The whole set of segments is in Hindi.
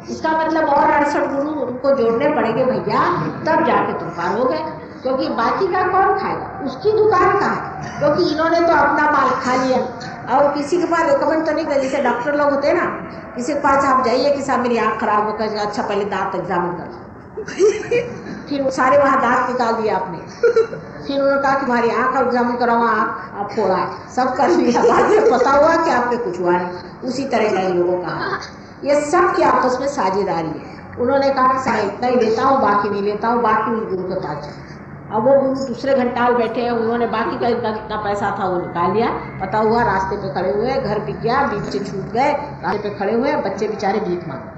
इसका मतलब और 68 गुरु उनको जोड़ने पड़ेंगे भैया, तब जाके तुम पार हो गए। क्योंकि बाकी का कौन खाएगा, उसकी दुकान का है, क्योंकि इन्होंने तो अपना माल खा लिया। और किसी के पास रिकमेंड तो नहीं कर, जैसे डॉक्टर लोग होते हैं ना, किसी के पास आप जाइए कि साहब मेरी आँख खराब हो गई, अच्छा पहले दांत एग्जामिन कर फिर सारे वहाँ दांत निकाल दिया आपने, फिर उन्होंने कहा कि तुम्हारी आँख एग्जामिन कराओ, आँख आप फोड़ा है, सब कर लिया, बाद में पता हुआ कि आपके कुछ हुआ नहीं। उसी तरह का लोगों का ये सब की आपस में साझेदारी है। उन्होंने कहा कि मैं इतना ही लेता हूँ, बाकी नहीं लेता हूँ, बाकी उस गुरु के पास जाओ। अब वो गुरु दूसरे घंटाल बैठे हैं, उन्होंने बाकी का जितना पैसा था वो निकाल लिया। पता हुआ रास्ते पे खड़े हुए, घर बिक गया, बीच से छूट गए, रास्ते पे खड़े हुए, बच्चे बेचारे भीख मांगे।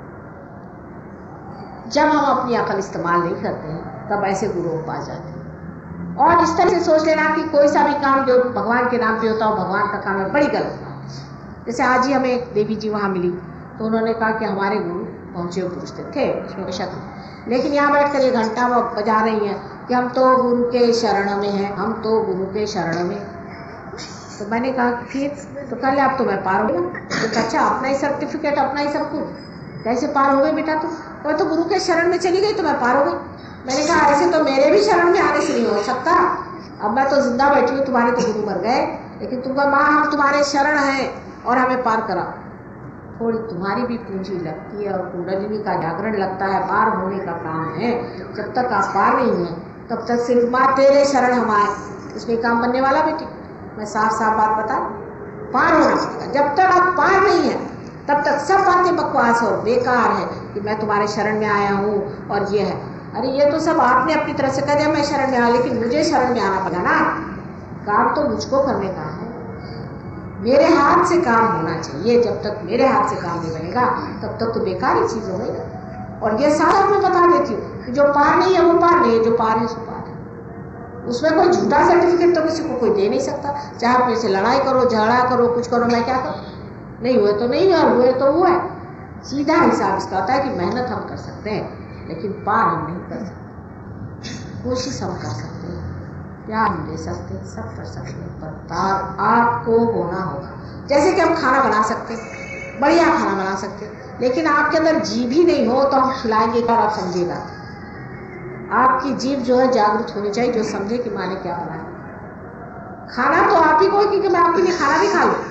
जब हम अपनी अकल इस्तेमाल नहीं करते हैं तब ऐसे गुरुओं के पास जाते हैं। और इस तरह से सोच लेना कि कोई सा भी काम जो भगवान के नाम पे होता हो, भगवान का काम है, बड़ी गलत बात। जैसे आज ही हमें एक देवी जी वहाँ मिली, तो उन्होंने कहा कि हमारे गुरु पहुँचे हुए पुरुष थे, उसमें शक नहीं, लेकिन यहाँ बैठ कर ये घंटा वो बजा रही हैं कि हम तो गुरु के शरण में हैं, हम तो गुरु के शरण में। तो मैंने कहा कि फिर तो कल आप तो मैं पार हो गया। तो अच्छा, अपना ही सर्टिफिकेट, अपना ही सब कुछ, कैसे पार हो गए बेटा? तो गुरु के शरण में चली गई तो मैं पार हो गई। मैंने कहा ऐसे तो मेरे भी शरण में आने से नहीं हो सकता, अब मैं तो जिंदा बैठी हूँ, तुम्हारे तो गुरु मर गए, लेकिन तुमका माँ हम तुम्हारे शरण हैं और हमें पार करा। थोड़ी तुम्हारी भी पूंजी लगती है और कुंडलिनी का जागरण लगता है, पार होने का काम है। जब तक आप पार नहीं हुए तब तक सिर्फ माँ तेरे शरण हम आए, उसमें काम बनने वाला बेटी। मैं साफ साफ बात बता, पार होना पड़ेगा। जब तक आप पार नहीं है तब तक सब बातें बकवास और बेकार है कि मैं तुम्हारे शरण में आया हूँ और ये है। अरे ये तो सब आपने अपनी तरफ से कह दिया मैं शरण में आया, लेकिन मुझे शरण में आना पड़ा ना, काम तो मुझको करने का है, मेरे हाथ से काम होना चाहिए। जब तक मेरे हाथ से काम नहीं बनेगा तब तक तो बेकार ही चीज़ हो गई। और ये सारा मैं बता देती हूँ कि जो पार नहीं है वो पार नहीं है, जो पार है सो पार है। उसमें कोई झूठा सर्टिफिकेट तो किसी को कोई दे नहीं सकता। चाहे आप मेरे से लड़ाई करो, झगड़ा करो, कुछ करो, मैं क्या करूँ? नहीं हुए तो नहीं है, हुए तो हुआ है। सीधा हिसाब इसका होता है कि मेहनत हम कर सकते हैं लेकिन पार हम नहीं कर सकते। कोशिश हम कर सकते हैं, प्यार हम दे सकते हैं, सब कर सकते हैं, पर पार आपको होना होगा। जैसे कि हम खाना बना सकते हैं, बढ़िया खाना बना सकते हैं, लेकिन आपके अंदर जीभ ही नहीं हो तो हम खिलाएंगे और आप समझेगा। आपकी जीभ जो है जागरूक होनी चाहिए, जो समझे कि माँ ने क्या बनाया। खाना तो आप ही को, क्योंकि मैं आपके लिए खाना भी खा लूँ,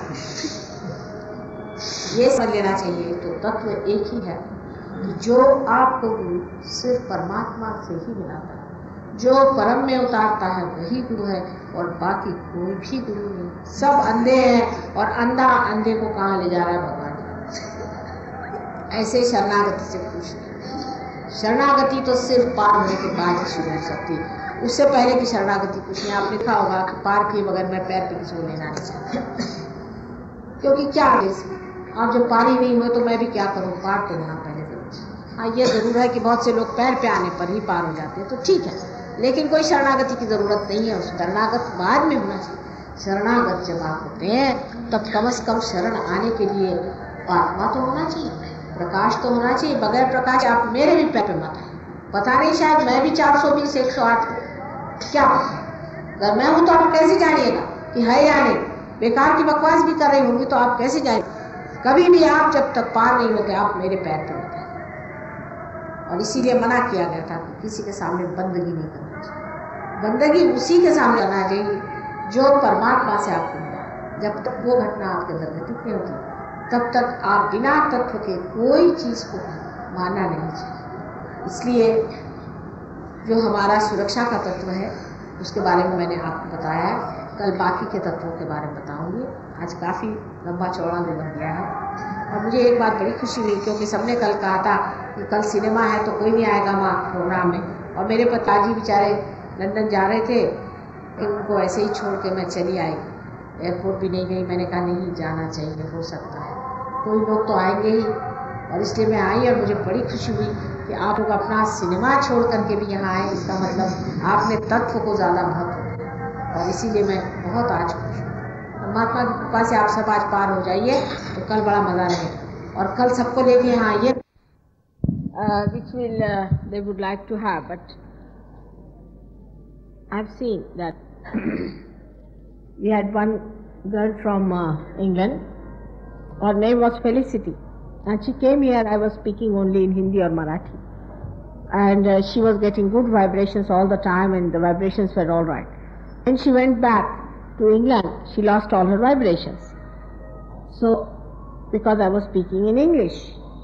ये समझ लेना चाहिए। तो तत्व एक ही है कि जो आपको गुरु सिर्फ परमात्मा से ही मिलाता है, जो परम में उतारता है वही गुरु है, और बाकी कोई भी गुरु नहीं। सब अंधे हैं और अंधा अंधे को कहाँ ले जा रहा है भगवान। ऐसे शरणागति से कुछ नहीं। शरणागति तो सिर्फ पार होने के बाद ही शुरू हो सकती है, उससे पहले की शरणागति कुछ नहीं। आपने लिखा होगा कि पार किए बगैर मैं पैर पे किसी को लेना नहीं चाहता, क्योंकि क्या आप जब पार ही नहीं हुए तो मैं भी क्या करूँ? पार तो होना पहले जरूर। हाँ, ये जरूर है कि बहुत से लोग पैर पे आने पर ही पार हो जाते हैं, तो ठीक है, लेकिन कोई शरणागति की जरूरत नहीं है। उस शरणागत बाद में होना चाहिए। शरणागत जब आप होते हैं तब कम से कम शरण आने के लिए आत्मा तो होना चाहिए, प्रकाश तो होना चाहिए। बगैर प्रकाश आप मेरे भी पैर पे मत आए। पता नहीं, शायद मैं भी 420 108 क्या अगर मैं हूँ तो आप कैसे जानिएगा कि है या नहीं? बेकार की बकवास भी कर रही होंगी तो आप कैसे जाएंगे? कभी भी आप जब तक पार नहीं होते आप मेरे पैर पे होते हैं। और इसीलिए मना किया गया था कि किसी के सामने बंदगी नहीं करनी चाहिए। बंदगी उसी के सामने करना चाहिए जो परमात्मा से आपको मिला। जब तक वो घटना आपके अंदर घटित नहीं होती तब तक आप बिना तत्व के कोई चीज़ को मानना नहीं चाहिए। इसलिए जो हमारा सुरक्षा का तत्व है उसके बारे में मैंने आपको बताया है। कल बाकी के तत्वों के बारे में बताऊंगी। आज काफ़ी लंबा चौड़ा भी बन गया है। और मुझे एक बात बड़ी खुशी हुई, क्योंकि सबने कल कहा था कि कल सिनेमा है तो कोई नहीं आएगा माँ प्रोग्राम में, और मेरे पिताजी बेचारे लंदन जा रहे थे, उनको ऐसे ही छोड़ के मैं चली आई। एयरपोर्ट भी नहीं गई। मैंने कहा नहीं जाना चाहिए, हो सकता है कोई लोग तो आएंगे ही, और इसलिए मैं आई। और मुझे बड़ी खुशी हुई कि आप लोग अपना सिनेमा छोड़ करके भी यहाँ आए। इसका मतलब आपने तत्व को ज़्यादा महत्व दिया, और इसीलिए मैं बहुत आज खुश हूँ। परमात्मा की कृपा से आप सब आज पार हो जाइए तो कल बड़ा मज़ा रहेगा। और कल सबको लेके यहाँ आइए, which will they would like to have, but I've seen that we had one girl from England. Her name was Felicity. and she came here. I was speaking only in Hindi or Marathi, and she was getting good vibrations all the time, and the vibrations were all right. When she went back to England, she lost all her vibrations. So, because I was speaking in English,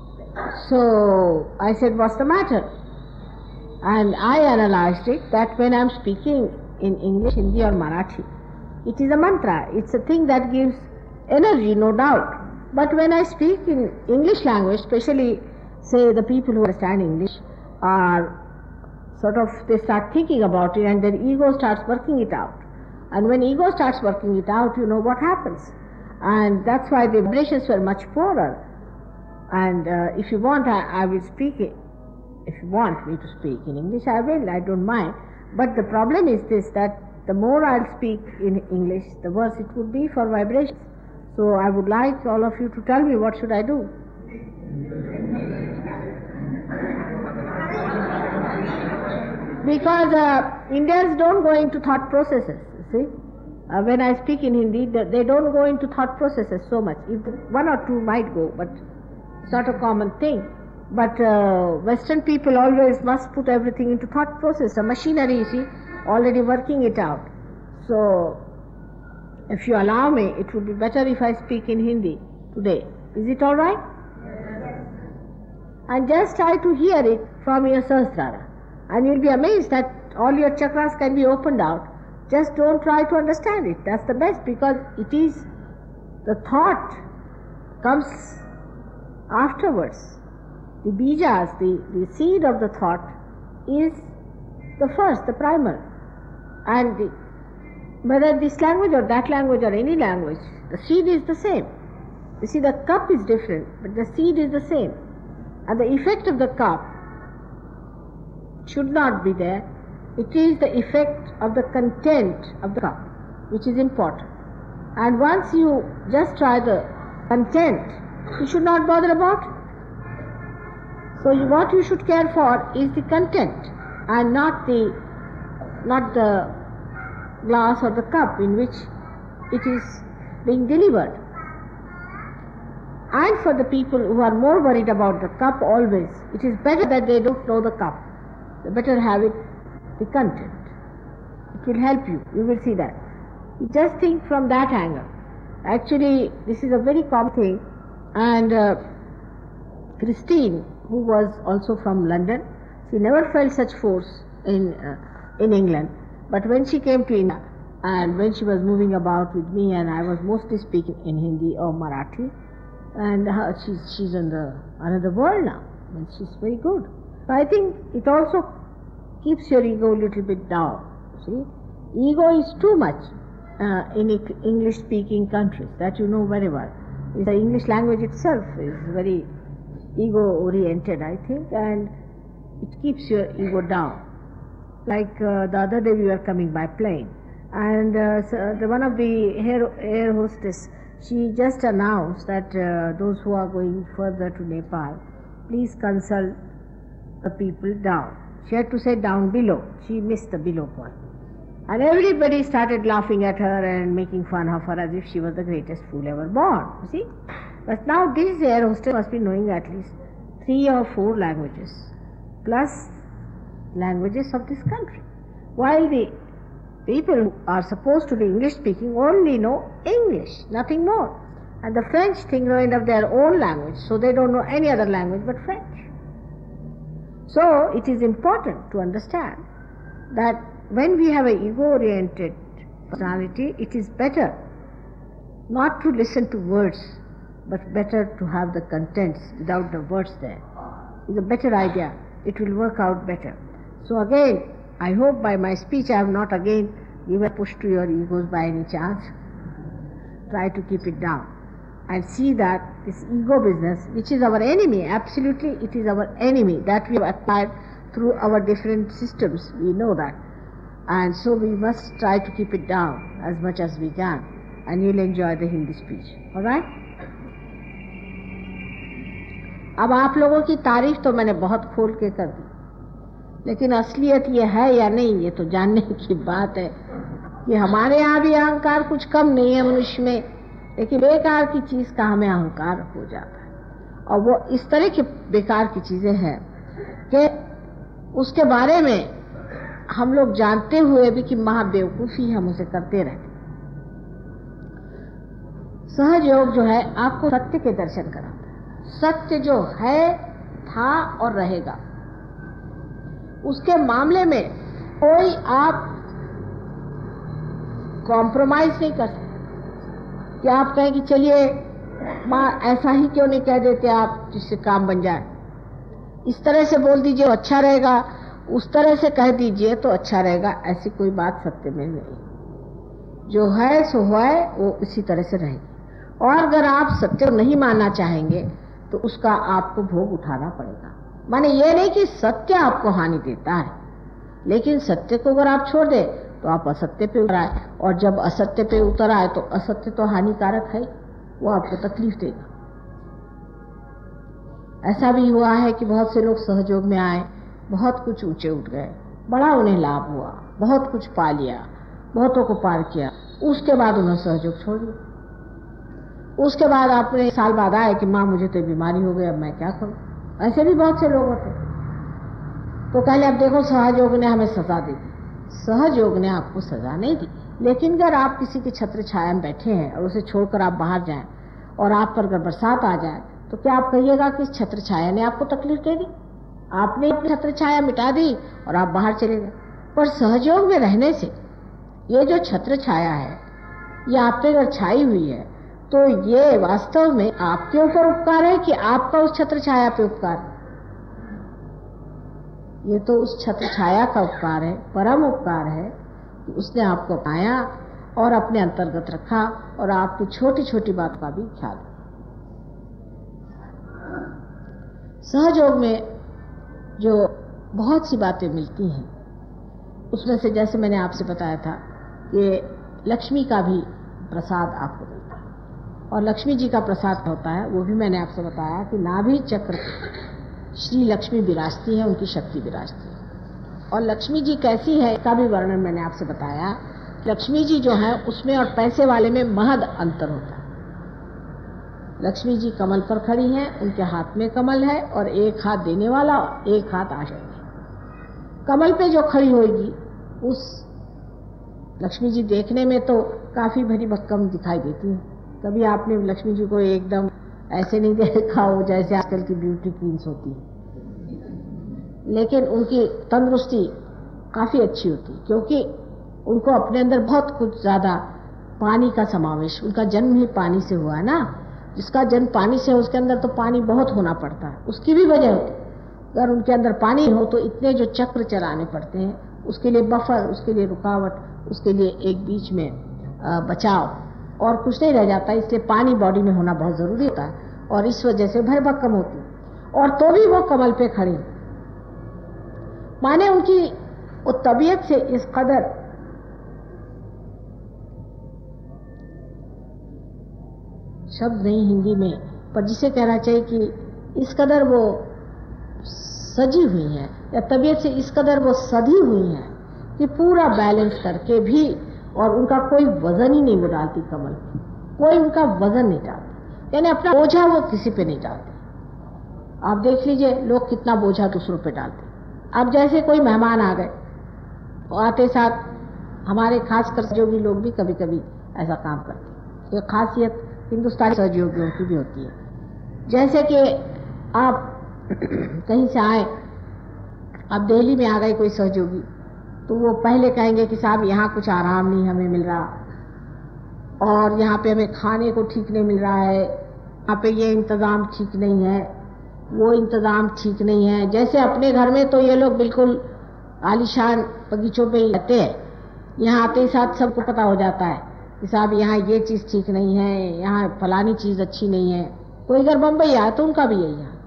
so I said, what's the matter? And I analyzed it that when I'm speaking in English, Hindi or Marathi, it is a mantra. It's a thing that gives energy, no doubt. But when I speak in English language, especially say the people who understand English are sort of, they start thinking about it and their ego starts working it out. And when ego starts working it out, you know what happens. And that's why the vibrations were much poorer. And if you want, I will speak it. If you want me to speak in English, I will, I don't mind. But the problem is this, that the more I'll speak in English, the worse it would be for vibrations. So I would like all of you to tell me, what should I do? Because Indians don't go into thought processes, you see. When I speak in Hindi, they don't go into thought processes so much. If one or two might go, but it's not a common thing. But Western people always must put everything into thought process. The machinery, you see, already working it out. So, if you allow me, it would be better if I speak in Hindi today. Is it all right? And just try to hear it from your Sahasrara. And you'll be amazed that all your chakras can be opened out. Just don't try to understand it. That's the best, because it is, the thought comes afterwards. The bijas, the seed of the thought is the first, the primal. And whether this language or that language or any language, the seed is the same. You see, the cup is different, but the seed is the same. And the effect of the cup should not be there. It is the effect of the content of the cup which is important. And once you just try the content, you should not bother about it. So what you should care for is the content and not the glass or the cup in which it is being delivered. And for the people who are more worried about the cup always, it is better that they don't know the cup. They better have it, the content. It will help you. You will see that. You just think from that angle. Actually, this is a very common thing. And Christine, who was also from London, she never felt such force in England. But when she came to India, and when she was moving about with me, and I was mostly speaking in Hindi or Marathi, and she's in another world now, and she's very good. So I think it also keeps your ego a little bit down. See, ego is too much in English-speaking countries. That you know very well. The English language itself is very ego-oriented, I think, and it keeps your ego down. Like the other day we were coming by plane, and one of the air hostess, she just announced that those who are going further to Nepal, please consult the people down. She had to say down below. She missed the below part. And everybody started laughing at her and making fun of her as if she was the greatest fool ever born, you see. But now this air hostess must be knowing at least 3 or 4 languages, plus languages of this country. While the people who are supposed to be English speaking only know English, nothing more. And the French think knowing of their own language, so they don't know any other language but French. So it is important to understand that when we have an ego-oriented personality, it is better not to listen to words, but better to have the contents without the words there. It's a better idea. It will work out better. So again, I hope by my speech I have not again given a push to your egos by any chance. Try to keep it down and see that this ego business, which is our enemy, absolutely it is our enemy, that we have acquired through our different systems, we know that. And so we must try to keep it down as much as we can, and you'll enjoy the Hindi speech. All right? अब आप लोगों की तारीफ तो मैंने बहुत खोल के कर दी, लेकिन असलियत ये है या नहीं, ये तो जानने की बात है कि हमारे यहाँ भी अहंकार कुछ कम नहीं है मनुष्य में, लेकिन बेकार की चीज का हमें अहंकार हो जाता है। और वो इस तरह की बेकार की चीजें हैं कि उसके बारे में हम लोग जानते हुए भी कि महाबेवकूफी हम उसे करते रहते। सहज योग जो है आपको सत्य के दर्शन कराता है। सत्य जो है, था और रहेगा, उसके मामले में कोई आप कॉम्प्रोमाइज नहीं कर सकते कि आप कहें कि चलिए माँ ऐसा ही क्यों नहीं कह देते आप जिससे काम बन जाए, इस तरह से बोल दीजिए तो अच्छा रहेगा, उस तरह से कह दीजिए तो अच्छा रहेगा। ऐसी कोई बात सत्य में नहीं। जो है सो है, वो इसी तरह से रहेगी। और अगर आप सत्य नहीं मानना चाहेंगे तो उसका आपको भोग उठाना पड़ेगा। माने ये नहीं कि सत्य आपको हानि देता है, लेकिन सत्य को अगर आप छोड़ दें तो आप असत्य पे उतर आए, और जब असत्य पे उतर आए तो असत्य तो हानिकारक है, वो आपको तकलीफ देगा। ऐसा भी हुआ है कि बहुत से लोग सहयोग में आए, बहुत कुछ ऊंचे उठ गए, बड़ा उन्हें लाभ हुआ, बहुत कुछ पा लिया, बहुतों को पार किया, उसके बाद उन्होंने सहयोग छोड़ दिया। उसके बाद आपने साल बाद आए कि माँ मुझे तो बीमारी हो गई, अब मैं क्या करूं। ऐसे भी बहुत से लोग होते। तो कहले अब देखो सहयोग ने हमें सजा दी। सहयोग ने आपको सजा नहीं दी, लेकिन अगर आप किसी की छत्र छाया में बैठे हैं और उसे छोड़कर आप बाहर जाएं और आप पर अगर बरसात आ जाए तो क्या आप कहिएगा कि इस छत्र छाया ने आपको तकलीफ दे दी? आपने छत्र छाया मिटा दी और आप बाहर चले गए। पर सहयोग में रहने से ये जो छत्र छाया है, ये आप पे अगर छाई हुई है तो ये वास्तव में आपके ऊपर उपकार है कि आपका उस छत्र छाया पे उपकार है? ये तो उस छत्र छाया का उपकार है, परम उपकार है कि उसने आपको पाया और अपने अंतर्गत रखा और आपकी छोटी छोटी बात का भी ख्याल रखा। सहयोग में जो बहुत सी बातें मिलती हैं, उसमें से जैसे मैंने आपसे बताया था कि लक्ष्मी का भी प्रसाद आपको मिलता है, और लक्ष्मी जी का प्रसाद होता है वो भी मैंने आपसे बताया कि नाभि चक्र श्री लक्ष्मी विराजती है, उनकी शक्ति विराजती है। और लक्ष्मी जी कैसी है इसका भी वर्णन मैंने आपसे बताया। लक्ष्मी जी जो है उसमें और पैसे वाले में महद अंतर होता है। लक्ष्मी जी कमल पर खड़ी हैं, उनके हाथ में कमल है और एक हाथ देने वाला, एक हाथ आश्रय में। कमल पे जो खड़ी होगी उस लक्ष्मी जी देखने में तो काफी भरी भक्कम दिखाई देती है। कभी आपने लक्ष्मी जी को एकदम ऐसे नहीं देखा हो जैसे आजकल की ब्यूटी क्वींस होती है, लेकिन उनकी तंदुरुस्ती काफी अच्छी होती है, क्योंकि उनको अपने अंदर बहुत कुछ ज्यादा पानी का समावेश, उनका जन्म ही पानी से हुआ है ना। जिसका जन्म पानी से है उसके अंदर तो पानी बहुत होना पड़ता है, उसकी भी वजह होती है। अगर उनके अंदर पानी हो तो इतने जो चक्र चलाने पड़ते हैं, उसके लिए बफर, उसके लिए रुकावट, उसके लिए एक बीच में बचाव, और कुछ नहीं रह जाता। इसलिए पानी बॉडी में होना बहुत जरूरी होता है, और इस वजह से भरभक्कम होती है। और तो भी वो कमल पे खड़ी, माने उनकी वो तबीयत से इस कदर शब्द नहीं हिंदी में, पर जिसे कहना चाहिए कि इस कदर वो सजी हुई हैं, या तबीयत से इस कदर वो सधी हुई हैं कि पूरा बैलेंस करके भी, और उनका कोई वजन ही नहीं वो डालती कमल पे, कोई उनका वजन नहीं डालती, यानी अपना बोझा वो किसी पे नहीं डालती। आप देख लीजिए लोग कितना बोझा दूसरों पे डालते। अब जैसे कोई मेहमान आ गए, आते साथ हमारे खासकर सहयोगी लोग भी कभी कभी ऐसा काम करते। ये खासियत हिंदुस्तानी सहयोगियों की भी होती है। जैसे कि आप कहीं से आए, अब दिल्ली में आ गए कोई सहयोगी, तो वो पहले कहेंगे कि साहब यहाँ कुछ आराम नहीं हमें मिल रहा, और यहाँ पे हमें खाने को ठीक नहीं मिल रहा है, यहाँ पे ये इंतज़ाम ठीक नहीं है, वो इंतज़ाम ठीक नहीं है। जैसे अपने घर में तो ये लोग बिल्कुल आलीशान बगीचों पे ही रहते हैं, यहाँ आते ही साथ सबको पता हो जाता है कि साहब यहाँ ये चीज़ ठीक नहीं है, यहाँ फलानी चीज़ अच्छी नहीं है। कोई अगर बम्बई आए तो उनका भी यही है।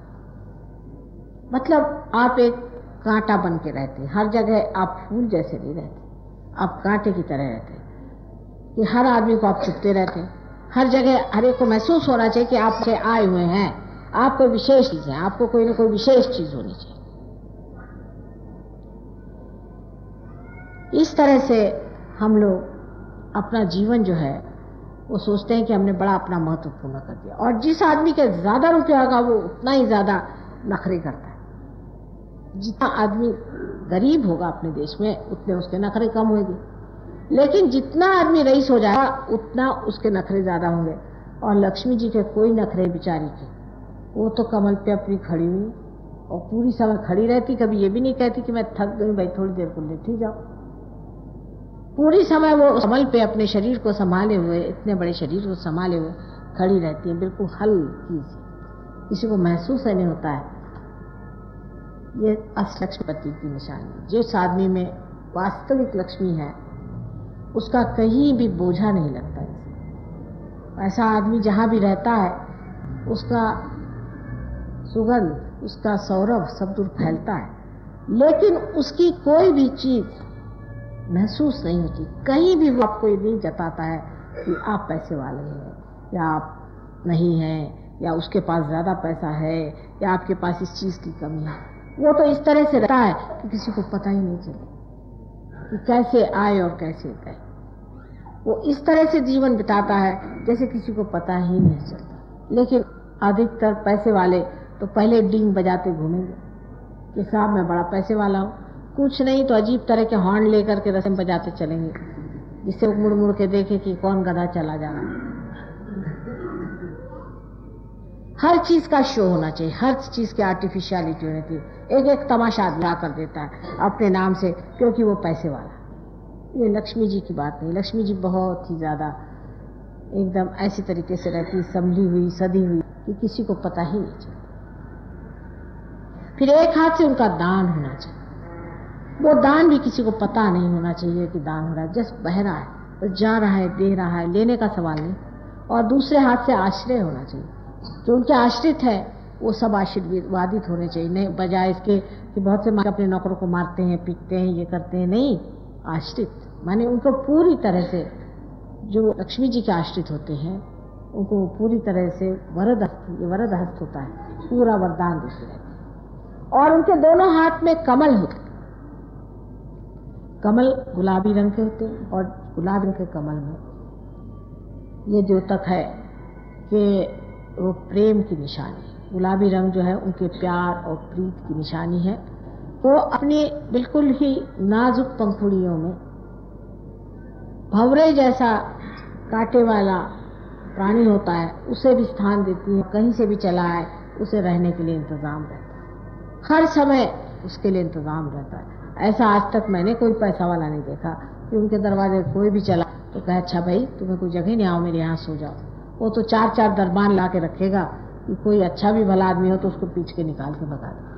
मतलब आप एक कांटा बन के रहते, हर जगह आप फूल जैसे नहीं रहते, आप कांटे की तरह रहते कि हर आदमी को आप चुपते रहते। हर जगह हर एक को महसूस होना चाहिए कि आप आए हुए हैं, आप कोई विशेष चीज़ है, आपको कोई ना कोई विशेष चीज़ होनी चाहिए। इस तरह से हम लोग अपना जीवन जो है वो सोचते हैं कि हमने बड़ा अपना महत्वपूर्ण कर दिया। और जिस आदमी के ज्यादा रुपया होगा वो उतना ही ज्यादा नखरे करता है। जितना आदमी गरीब होगा अपने देश में उतने उसके नखरे कम होंगे, लेकिन जितना आदमी रईस हो जाएगा उतना उसके नखरे ज्यादा होंगे। और लक्ष्मी जी के कोई नखरे बिचारी के, वो तो कमल पे अपनी खड़ी हुई और पूरी समय खड़ी रहती, कभी ये भी नहीं कहती कि मैं थक गई भाई थोड़ी देर को लेटी जाओ। पूरी समय वो कमल पे अपने शरीर को संभाले हुए, इतने बड़े शरीर को संभाले हुए खड़ी रहती है, बिल्कुल हल्की सी, किसी को महसूस नहीं होता है। ये असली लक्ष्मीपति की निशानी। जिस आदमी में वास्तविक लक्ष्मी है उसका कहीं भी बोझा नहीं लगता है। ऐसा आदमी जहाँ भी रहता है उसका सुगंध, उसका सौरभ सब दूर फैलता है, लेकिन उसकी कोई भी चीज महसूस नहीं होती। कहीं भी वो आपको ये नहीं जताता है कि आप पैसे वाले हैं या आप नहीं हैं या उसके पास ज्यादा पैसा है या आपके पास इस चीज की कमी है। वो तो इस तरह से रहता है कि किसी को पता ही नहीं चले कि कैसे आए और कैसे गए। वो इस तरह से जीवन बिताता है जैसे किसी को पता ही नहीं चलता। लेकिन अधिकतर पैसे वाले तो पहले डींग बजाते घूमेंगे कि साहब मैं बड़ा पैसे वाला हूँ, कुछ नहीं तो अजीब तरह के हॉर्न लेकर के रस्म बजाते चलेंगे, जिससे वो मुड़ मुड़ के देखे कि कौन गधा चला जा रहा है। हर चीज का शो होना चाहिए, हर चीज की आर्टिफिशियलिटी होनी चाहिए। एक एक तमाशा आदमी कर देता है अपने नाम से क्योंकि वो पैसे वाला। ये लक्ष्मी जी की बात नहीं। लक्ष्मी जी बहुत ही ज्यादा एकदम ऐसी तरीके से रहती, संभली हुई, सदी हुई कि किसी को पता ही नहीं चलता। फिर एक हाथ से उनका दान होना चाहिए, वो दान भी किसी को पता नहीं होना चाहिए कि दान हो रहा है। जस्ट बह रहा है, बस जा रहा है, दे रहा है, लेने का सवाल नहीं। और दूसरे हाथ से आश्रय होना चाहिए। जो उनके आश्रित है वो सब आशीर्वादित होने चाहिए, नहीं बजाय इसके कि बहुत से अपने नौकरों को मारते हैं, पीटते हैं, ये करते हैं। नहीं, आश्रित माने उनको पूरी तरह से, जो लक्ष्मी जी के आश्रित होते हैं उनको पूरी तरह से वरद हस्त होता है, पूरा वरदान देते रहते हैं। और उनके दोनों हाथ में कमल होते हैं। कमल गुलाबी रंग के होते हैं और गुलाबी रंग के कमल में ये द्योतक है कि वो प्रेम की निशानी। गुलाबी रंग जो है उनके प्यार और प्रीत की निशानी है। वो अपनी बिल्कुल ही नाजुक पंखुड़ियों में भंवरे जैसा कांटे वाला प्राणी होता है उसे भी स्थान देती है। कहीं से भी चला आए उसे रहने के लिए इंतजाम रहता है, हर समय उसके लिए इंतजाम रहता है। ऐसा आज तक मैंने कोई पैसा वाला नहीं देखा कि उनके दरवाजे कोई भी चला तो कहे अच्छा भाई तुम्हें कोई जगह नहीं, आओ मेरे यहाँ सो जाओ। वो तो 4-4 दरबान ला के रखेगा कि कोई अच्छा भी भला आदमी हो तो उसको पीछ के निकाल के भगा दे।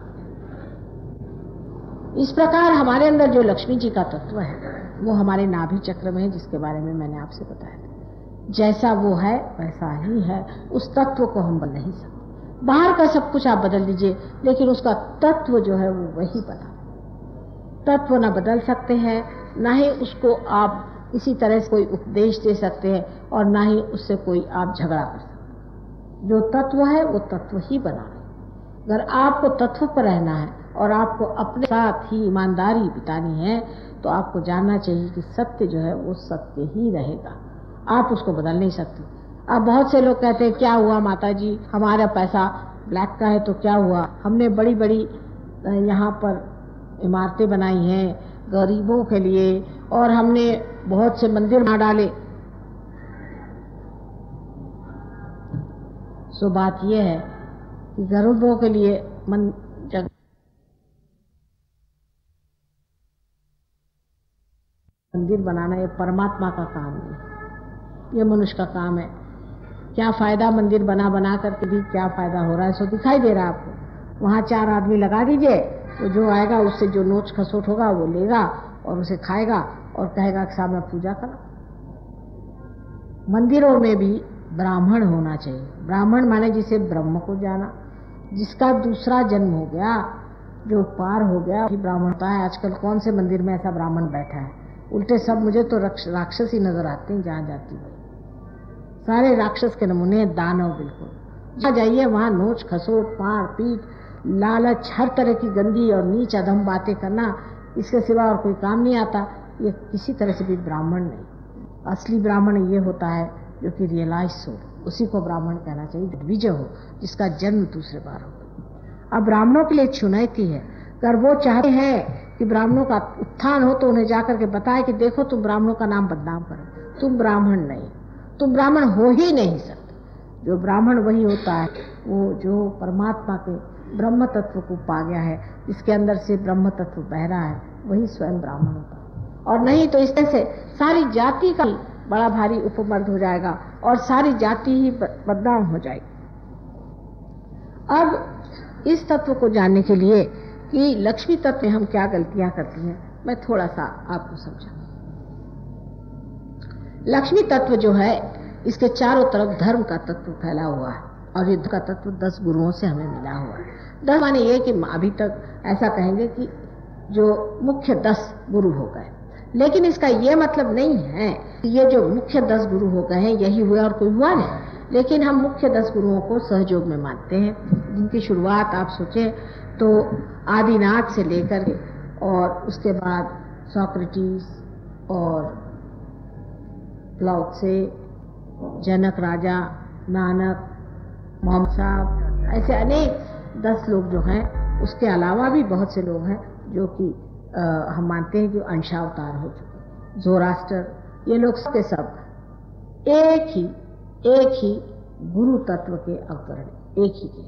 इस प्रकार हमारे अंदर जो लक्ष्मी जी का तत्व है वो हमारे नाभि चक्र में है, जिसके बारे में मैंने आपसे बताया था। जैसा वो है वैसा ही है, उस तत्व को हम बदल नहीं सकते। बाहर का सब कुछ आप बदल दीजिए लेकिन उसका तत्व जो है वो वही बना। तत्व ना बदल सकते हैं, ना ही उसको आप इसी तरह से कोई उपदेश दे सकते हैं और ना ही उससे कोई आप झगड़ा कर सकते हैं। जो तत्व है वो तत्व ही बना है। अगर आपको तत्व पर रहना है और आपको अपने साथ ही ईमानदारी बितानी है तो आपको जानना चाहिए कि सत्य जो है वो सत्य ही रहेगा, आप उसको बदल नहीं सकते। अब बहुत से लोग कहते हैं क्या हुआ माता जी, हमारा पैसा ब्लैक का है तो क्या हुआ, हमने बड़ी बड़ी यहाँ पर इमारतें बनाई हैं गरीबों के लिए और हमने बहुत से मंदिर बना डाले। सो बात यह है कि गरीबों के लिए मंदिर बनाना ये परमात्मा का काम नहीं, ये मनुष्य का काम है। क्या फायदा मंदिर बना करके भी क्या फायदा हो रहा है, सो दिखाई दे रहा है आपको। वहाँ 4 आदमी लगा दीजिए, तो जो आएगा उससे जो नोच खसोट होगा वो लेगा और उसे खाएगा और कहेगा कि साहब मैं पूजा करा। मंदिरों में भी ब्राह्मण होना चाहिए। ब्राह्मण माने जिसे ब्रह्म को जाना, जिसका दूसरा जन्म हो गया, जो पार हो गया वही ब्राह्मण होता है। आजकल कौन से मंदिर में ऐसा ब्राह्मण बैठा है, उल्टे सब मुझे तो राक्षस ही नजर आते हैं जहाँ जाती है। सारे राक्षस के नमूने, दानव बिल्कुल। जहाँ जाइए वहाँ नोच खसोट, मार पीट, लालच, हर तरह की गंदी और नीच अधम बातें करना, इसके सिवा और कोई काम नहीं आता। ये किसी तरह से भी ब्राह्मण नहीं। असली ब्राह्मण ये होता है जो कि रियलाइज सोल, उसी को ब्राह्मण कहना चाहिए, द्विज हो, जिसका जन्म दूसरे बार हो। अब ब्राह्मणों के लिए चुनौती है, अगर वो चाहते हैं कि ब्राह्मणों का उत्थान हो तो उन्हें जाकर के बताए कि देखो तुम ब्राह्मणों का नाम बदनाम करो, तुम ब्राह्मण नहीं, तुम ब्राह्मण हो ही नहीं सकते। जो ब्राह्मण वही होता है वो जो परमात्मा के ब्रह्म तत्व को पा गया है, जिसके अंदर से ब्रह्म तत्व बह रहा है, वही स्वयं ब्राह्मण होता है। और नहीं तो इस तरह से सारी जाति का बड़ा भारी उपमर्द हो जाएगा और सारी जाति ही बदनाम हो जाएगी। अब इस तत्व को जानने के लिए कि लक्ष्मी तत्व में हम क्या गलतियां करती हैं, मैं थोड़ा सा आपको समझाऊं। लक्ष्मी तत्व जो है, इसके चारों तरफ धर्म का तत्व फैला हुआ है और युद्ध का तत्व 10 गुरुओं से हमें मिला हुआ है। 10 माने ये कि अभी तक ऐसा कहेंगे कि जो मुख्य 10 गुरु हो गए, लेकिन इसका ये मतलब नहीं है कि ये जो मुख्य 10 गुरु हो गए हैं यही हुआ और कोई हुआ नहीं। लेकिन हम मुख्य 10 गुरुओं को सहयोग में मानते हैं, जिनकी शुरुआत आप सोचें तो आदिनाथ से लेकर और उसके बाद सोक्रेटिस और लाओत्से, जनक राजा, नानक, मोहम्मद साहब, ऐसे अनेक 10 लोग जो हैं। उसके अलावा भी बहुत से लोग हैं जो कि हम मानते हैं कि अंशावतार हो चुके। जोरास्टर, ये लोग सबके सब एक ही गुरु तत्व के अवतरण, एक ही के।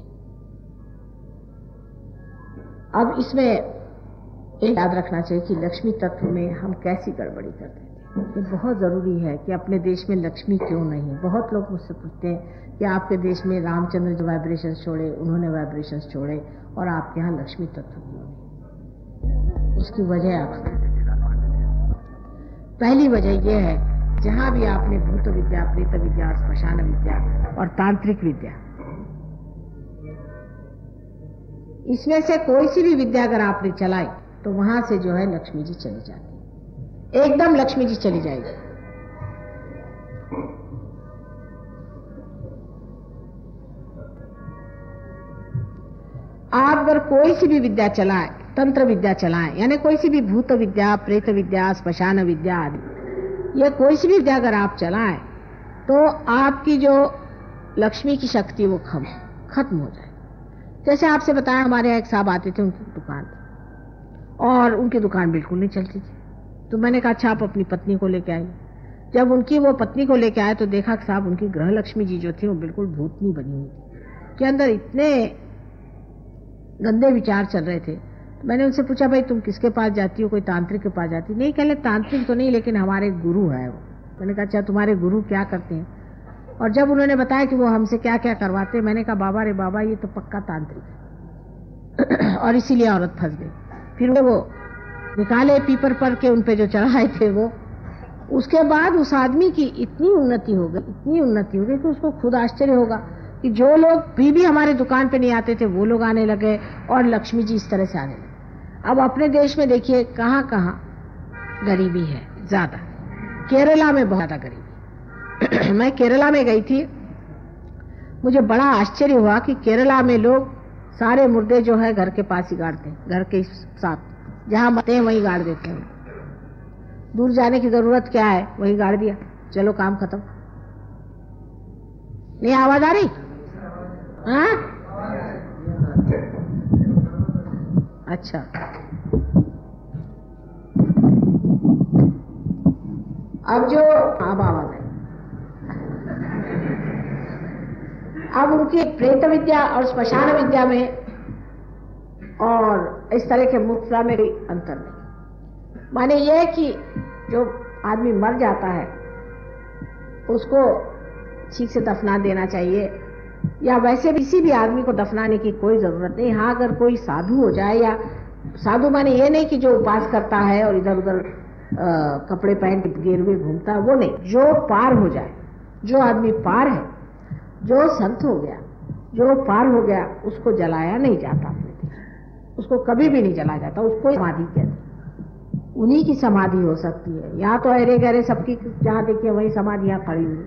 अब इसमें एक याद रखना चाहिए कि लक्ष्मी तत्व में हम कैसी गड़बड़ी करते हैं। ये बहुत ज़रूरी है कि अपने देश में लक्ष्मी क्यों नहीं। बहुत लोग मुझसे पूछते हैं कि आपके देश में रामचंद्र जो वाइब्रेशंस छोड़े, उन्होंने वाइब्रेशंस छोड़े और आपके यहाँ लक्ष्मी तत्व क्यों नहीं। उसकी वजह आप पहली वजह यह है, जहाँ भी आपने भूत विद्या, प्रेत विद्या, श्मशान विद्या और तांत्रिक विद्या, इसमें से कोई सी भी विद्या अगर आपने चलाई तो वहां से जो है लक्ष्मी जी चली जाती, एकदम लक्ष्मी जी चली जाएगी। आप अगर कोई सी भी विद्या चलाएं, तंत्र विद्या चलाएं, यानी कोई सी भी भूत विद्या, प्रेत विद्या, श्मशान विद्या आदि, ये कोई सी भी विद्या अगर आप चलाएं तो आपकी जो लक्ष्मी की शक्ति वो खत्म हो जाए। जैसे आपसे बताया, हमारे यहाँ एक साहब आते थे, उनकी दुकान और उनकी दुकान बिल्कुल नहीं चलती थी। तो मैंने कहा अच्छा आप अपनी पत्नी को लेके आइए। जब उनकी वो पत्नी को लेके आए तो देखा कि साहब उनकी ग्रह लक्ष्मी जी जो थी वो बिल्कुल भूतनी बनी हुई थी, के अंदर इतने गंदे विचार चल रहे थे। तो मैंने उनसे पूछा भाई तुम किसके पास जाती हो, कोई तांत्रिक के पास जाती? नहीं, कहले तांत्रिक तो नहीं, लेकिन हमारे गुरु है वो। मैंने कहा अच्छा तुम्हारे गुरु क्या करते हैं? और जब उन्होंने बताया कि वो हमसे क्या क्या करवाते, मैंने कहा बाबा रे बाबा ये तो पक्का तांत्रिक है। और इसीलिए औरत फंस गई। फिर वो निकाले पीपर पर के उन पे जो चढ़ाए थे वो। उसके बाद उस आदमी की इतनी उन्नति हो गई कि उसको खुद आश्चर्य होगा कि जो लोग भी हमारे दुकान पे नहीं आते थे वो लोग आने लगे और लक्ष्मी जी इस तरह से आने लगे। अब अपने देश में देखिए कहाँ कहाँ गरीबी है ज्यादा। केरला में बहुत ज्यादा गरीबी। मैं केरला में गई थी, मुझे बड़ा आश्चर्य हुआ कि केरला में लोग सारे मुर्दे जो है घर के पास ही गाड़ते हैं, घर के साथ जहां मरते हैं वहीं गाड़ देते हैं। दूर जाने की जरूरत क्या है, वहीं गाड़ दिया, चलो काम खत्म। नहीं आवाज आ रही? हाँ अच्छा, अब जो अब आवाज है, अब उनकी प्रेत विद्या और श्मशान विद्या में और इस तरह के मुक्ता में कोई अंतर नहीं। माने यह कि जो आदमी मर जाता है उसको ठीक से दफना देना चाहिए, या वैसे किसी भी आदमी को दफनाने की कोई जरूरत नहीं। हाँ अगर कोई साधु हो जाए, या साधु माने ये नहीं कि जो उपास करता है और इधर उधर कपड़े पहन के गेरुए घूमता है, वो नहीं। जो पार हो जाए, जो आदमी पार है, जो संत हो गया, जो पार हो गया, उसको जलाया नहीं जाता अपने देश, उसको कभी भी नहीं जलाया जाता, उसको समाधि कहते। उन्हीं की समाधि हो सकती है। यहाँ तो अरे गहरे सबकी जहाँ देखिए वही समाधियां खड़ी हुई।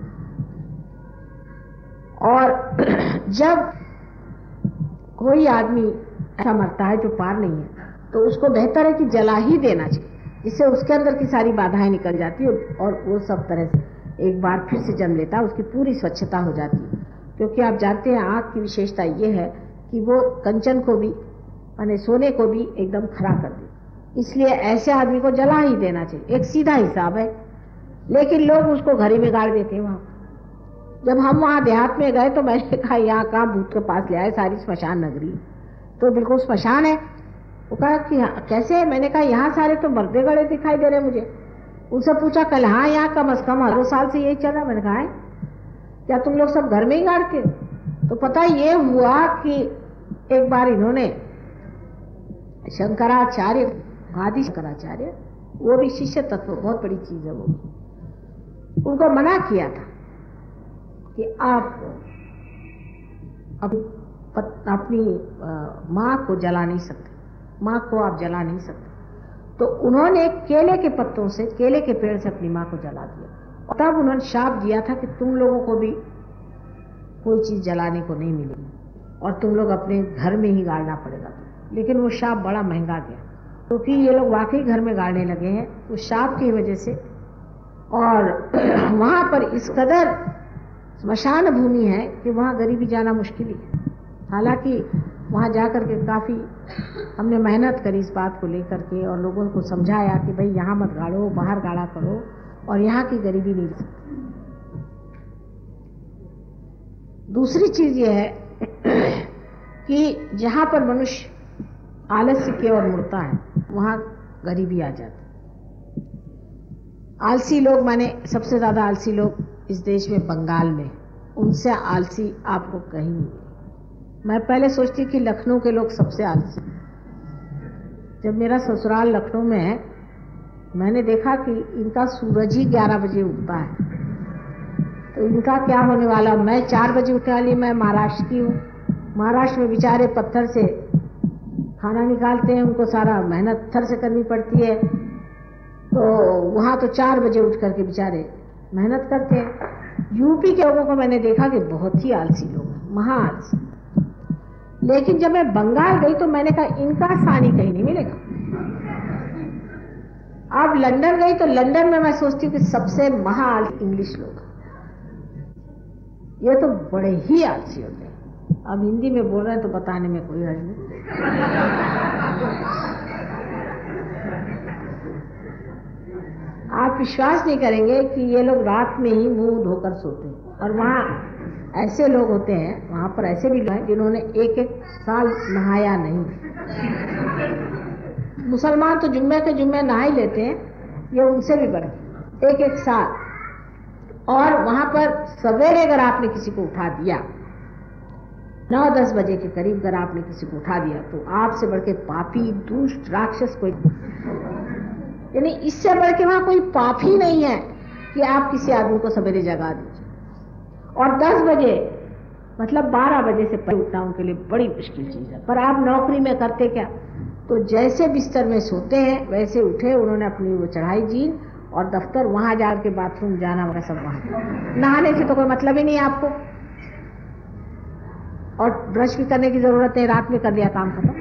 और जब कोई आदमी ऐसा मरता है जो पार नहीं है, तो उसको बेहतर है कि जला ही देना चाहिए, जिससे उसके अंदर की सारी बाधाएं निकल जाती है और वो सब तरह से एक बार फिर से जन्म लेता है, उसकी पूरी स्वच्छता हो जाती है। क्योंकि आप जानते हैं आग की विशेषता ये है कि वो कंचन को भी माने सोने को भी एकदम खरा कर दे। इसलिए ऐसे आदमी को जला ही देना चाहिए, एक सीधा हिसाब है। लेकिन लोग उसको घर ही में गाड़ देते हैं। वहाँ जब हम वहाँ देहात में गए तो मैंने कहा यहाँ कहाँ भूत के पास ले आए, सारी स्मशान नगरी, तो बिल्कुल स्मशान है। वो कहा कि कैसे? मैंने कहा यहाँ सारे तो मर्दे गड़े दिखाई दे रहे मुझे। उनसे पूछा कल, हाँ यहाँ कम से कम 100 साल से यही चल रहा। मैंने कहा है क्या तुम लोग सब घर में ही गाड़ते हो? तो पता ये हुआ कि एक बार इन्होंने शंकराचार्य, आदि शंकराचार्य, वो भी शिष्य तत्व, बहुत बड़ी चीज है वो, उनको मना किया था कि आप अपनी माँ को जला नहीं सकते, माँ को आप जला नहीं सकते। तो उन्होंने केले के पत्तों से, केले के पेड़ से अपनी माँ को जला दिया। और तब उन्होंने शाप दिया था कि तुम लोगों को भी कोई चीज जलाने को नहीं मिलेगी और तुम लोग अपने घर में ही गाड़ना पड़ेगा। लेकिन वो शाप बड़ा महंगा गया, क्योंकि ये लोग वाकई घर में गाड़ने लगे हैं उस शाप की वजह से। और वहां पर इस कदर स्मशान भूमि है कि वहां गरीबी जाना मुश्किल ही है। हालांकि वहां जाकर के काफी हमने मेहनत करी इस बात को लेकर के और लोगों को समझाया कि भाई यहाँ मत गाड़ो, बाहर गाड़ा करो और यहाँ की गरीबी नहीं सकती। दूसरी चीज ये है कि जहां पर मनुष्य आलस्य की ओर मुड़ता है वहां गरीबी आ जाती। आलसी लोग, माने सबसे ज्यादा आलसी लोग इस देश में बंगाल में, उनसे आलसी आपको कहीं नहीं। मैं पहले सोचती कि लखनऊ के लोग सबसे आलसी। जब मेरा ससुराल लखनऊ में है, मैंने देखा कि इनका सूरज ही 11 बजे उगता है, तो इनका क्या होने वाला। मैं 4 बजे उठने वाली, मैं महाराष्ट्र की हूँ। महाराष्ट्र में बेचारे पत्थर से खाना निकालते हैं, उनको सारा मेहनत पत्थर से करनी पड़ती है। तो वहाँ तो 4 बजे उठ करके बेचारे मेहनत करते हैं। यूपी के लोगों को मैंने देखा कि बहुत ही आलसी लोग हैं, महा आलसी। लेकिन जब मैं बंगाल गई तो मैंने कहा इनका सानी कहीं नहीं मिलेगा। अब लंदन गई तो लंदन में मैं सोचती हूँ कि सबसे महा आलसी इंग्लिश लोग, ये तो बड़े ही आलसी होते हैं। अब हिंदी में बोल रहे हैं तो बताने में कोई हर्ज नहीं। आप विश्वास नहीं करेंगे कि ये लोग रात में ही मुंह धोकर सोते हैं। और वहाँ ऐसे लोग होते हैं, वहां पर ऐसे भी लोग हैं जिन्होंने 1-1 साल नहाया नहीं। मुसलमान तो जुम्मे के जुम्मे नहा ही लेते हैं, ये उनसे भी बढ़ 1-1 साल। और वहां पर सवेरे अगर आपने किसी को उठा दिया 9-10 बजे के करीब, अगर आपने किसी को उठा दिया तो आपसे बढ़ के पापी, दुष्ट, राक्षस कोई, यानी इससे बढ़ के वहां कोई पाप ही नहीं है कि आप किसी आदमी को सवेरे जगा दीजिए। और 10 बजे मतलब 12 बजे से पहले उठना उनके लिए बड़ी मुश्किल चीज है। पर आप नौकरी में करते क्या, तो जैसे बिस्तर में सोते हैं वैसे उठे, उन्होंने अपनी वो चढ़ाई जीन और दफ्तर, वहां जाकर के बाथरूम जाना वगैरह सब वहां। नहाने से तो कोई मतलब ही नहीं है आपको, और ब्रश भी करने की जरूरत है, रात में कर लिया काम खत्म।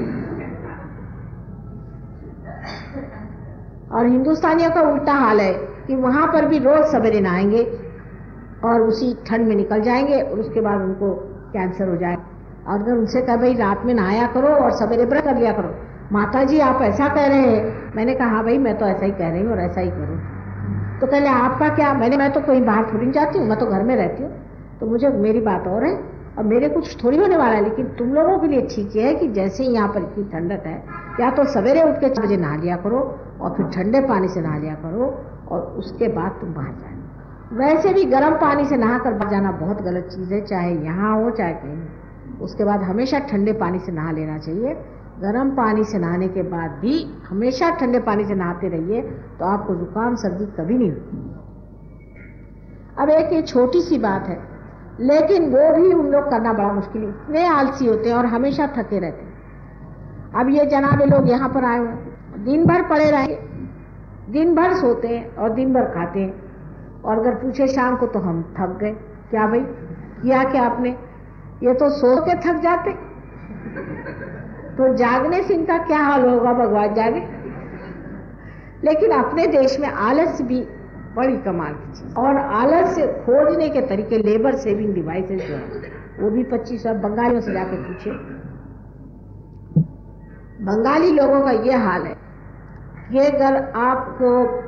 और हिंदुस्तानियों का उल्टा हाल है कि वहां पर भी रोज सवेरे नहाएंगे और उसी ठंड में निकल जाएंगे और उसके बाद उनको कैंसर हो जाए। और अगर उनसे कहा भाई रात में नहाया करो और सवेरे ब्रश कर लिया करो, माता जी आप ऐसा कह रहे हैं। मैंने कहा हाँ भाई मैं तो ऐसा ही कह रही हूँ और ऐसा ही करूँ। तो कहले आपका क्या? मैं तो कहीं बाहर थोड़ी जाती हूँ, मैं तो घर में रहती हूँ, तो मुझे मेरी बात और है और मेरे कुछ थोड़ी होने वाला है। लेकिन तुम लोगों के लिए ठीक है कि जैसे ही यहाँ पर इतनी ठंडक है, या तो सवेरे उठ के 4 बजे नहा लिया करो और फिर ठंडे पानी से नहा लिया करो और उसके बाद तुम बाहर जाए। वैसे भी गर्म पानी से नहा कर बाहर जाना बहुत गलत चीज़ है, चाहे यहाँ हो चाहे कहीं। उसके बाद हमेशा ठंडे पानी से नहा लेना चाहिए। गर्म पानी से नहाने के बाद भी हमेशा ठंडे पानी से नहाते रहिए तो आपको जुकाम सर्दी कभी नहीं होती। अब एक ये छोटी सी बात है, लेकिन वो भी उन लोग करना बड़ा मुश्किल है, इतने आलसी होते हैं और हमेशा थके रहते हैं। अब ये जनाबे लोग यहाँ पर आए हुए, दिन भर पड़े रहेंगे, दिन भर सोते हैं और दिन भर खाते हैं, और अगर पूछे शाम को तो हम थक गए। क्या भाई किया क्या आपने? ये तो सो के थक जाते, तो जागने से इनका क्या हाल होगा, भगवान जाने। लेकिन अपने देश में आलस्य भी बड़ी कमाल की चीज। और आलस्य खोजने के तरीके, लेबर सेविंग डिवाइसेस जो है वो भी 25 बंगालियों से जाके पूछे। बंगाली लोगों का ये हाल है कि अगर आपको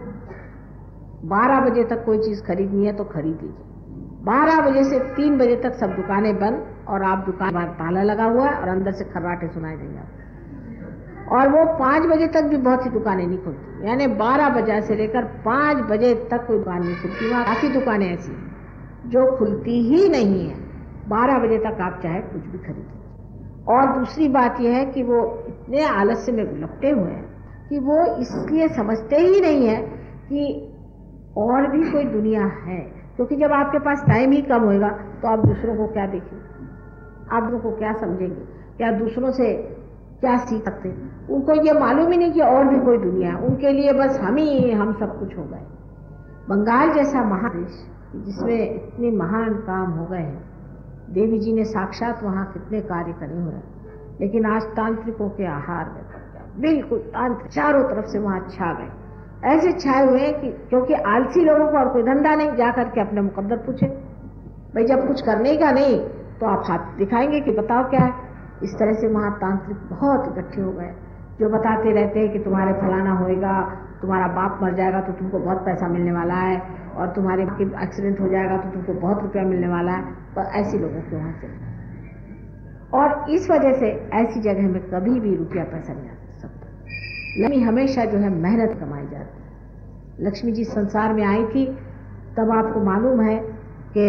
12 बजे तक कोई चीज खरीदनी है तो खरीद लीजिए, 12 बजे से 3 बजे तक सब दुकानें बंद और आप दुकान बाहर ताला लगा हुआ है और अंदर से खर्राटे सुनाई देंगे आपको। और वो 5 बजे तक भी बहुत सी दुकानें नहीं खुलती, यानी 12 बजे से लेकर 5 बजे तक कोई दुकान नहीं खुलती। वहाँ काफी दुकानें ऐसी हैं जो खुलती ही नहीं है, 12 बजे तक आप चाहे कुछ भी खरीदें। और दूसरी बात यह है कि वो इतने आलस्य में लपटे हुए हैं कि वो इसलिए समझते ही नहीं है कि और भी कोई दुनिया है, क्योंकि जब आपके पास टाइम ही कम होगा तो आप दूसरों को क्या देखेंगे, आप दूसरों को क्या समझेंगे, क्या दूसरों से क्या सीख सकते हैं। उनको ये मालूम ही नहीं कि और भी कोई दुनिया है, उनके लिए बस हम सब कुछ हो गए। बंगाल जैसा महादेश जिसमें इतने महान काम हो गए हैं, देवी जी ने साक्षात वहाँ कितने कार्य करे हुए हैं, लेकिन आज तांत्रिकों के आहार में पड़ गया, बिल्कुल तांत्रिक चारों तरफ से वहाँ छा गए, ऐसे छाए हुए हैं कि क्योंकि आलसी लोगों को और कोई धंधा नहीं, जाकर के अपने मुकद्दर पूछे, भाई जब कुछ करने का नहीं तो आप हाथ दिखाएंगे कि बताओ क्या है। इस तरह से वहाँ तांत्रिक बहुत इकट्ठे हो गए जो बताते रहते हैं कि तुम्हारे फलाना होएगा, तुम्हारा बाप मर जाएगा तो तुमको बहुत पैसा मिलने वाला है, और तुम्हारे एक्सीडेंट हो जाएगा तो तुमको बहुत रुपया मिलने वाला है। पर ऐसी लोगों के वहाँ से, और इस वजह से ऐसी जगह में कभी भी रुपया पैसा नहीं आ सकता। लक्ष्मी हमेशा जो है मेहनत कमाई जाती है। लक्ष्मी जी संसार में आई थी तब आपको मालूम है कि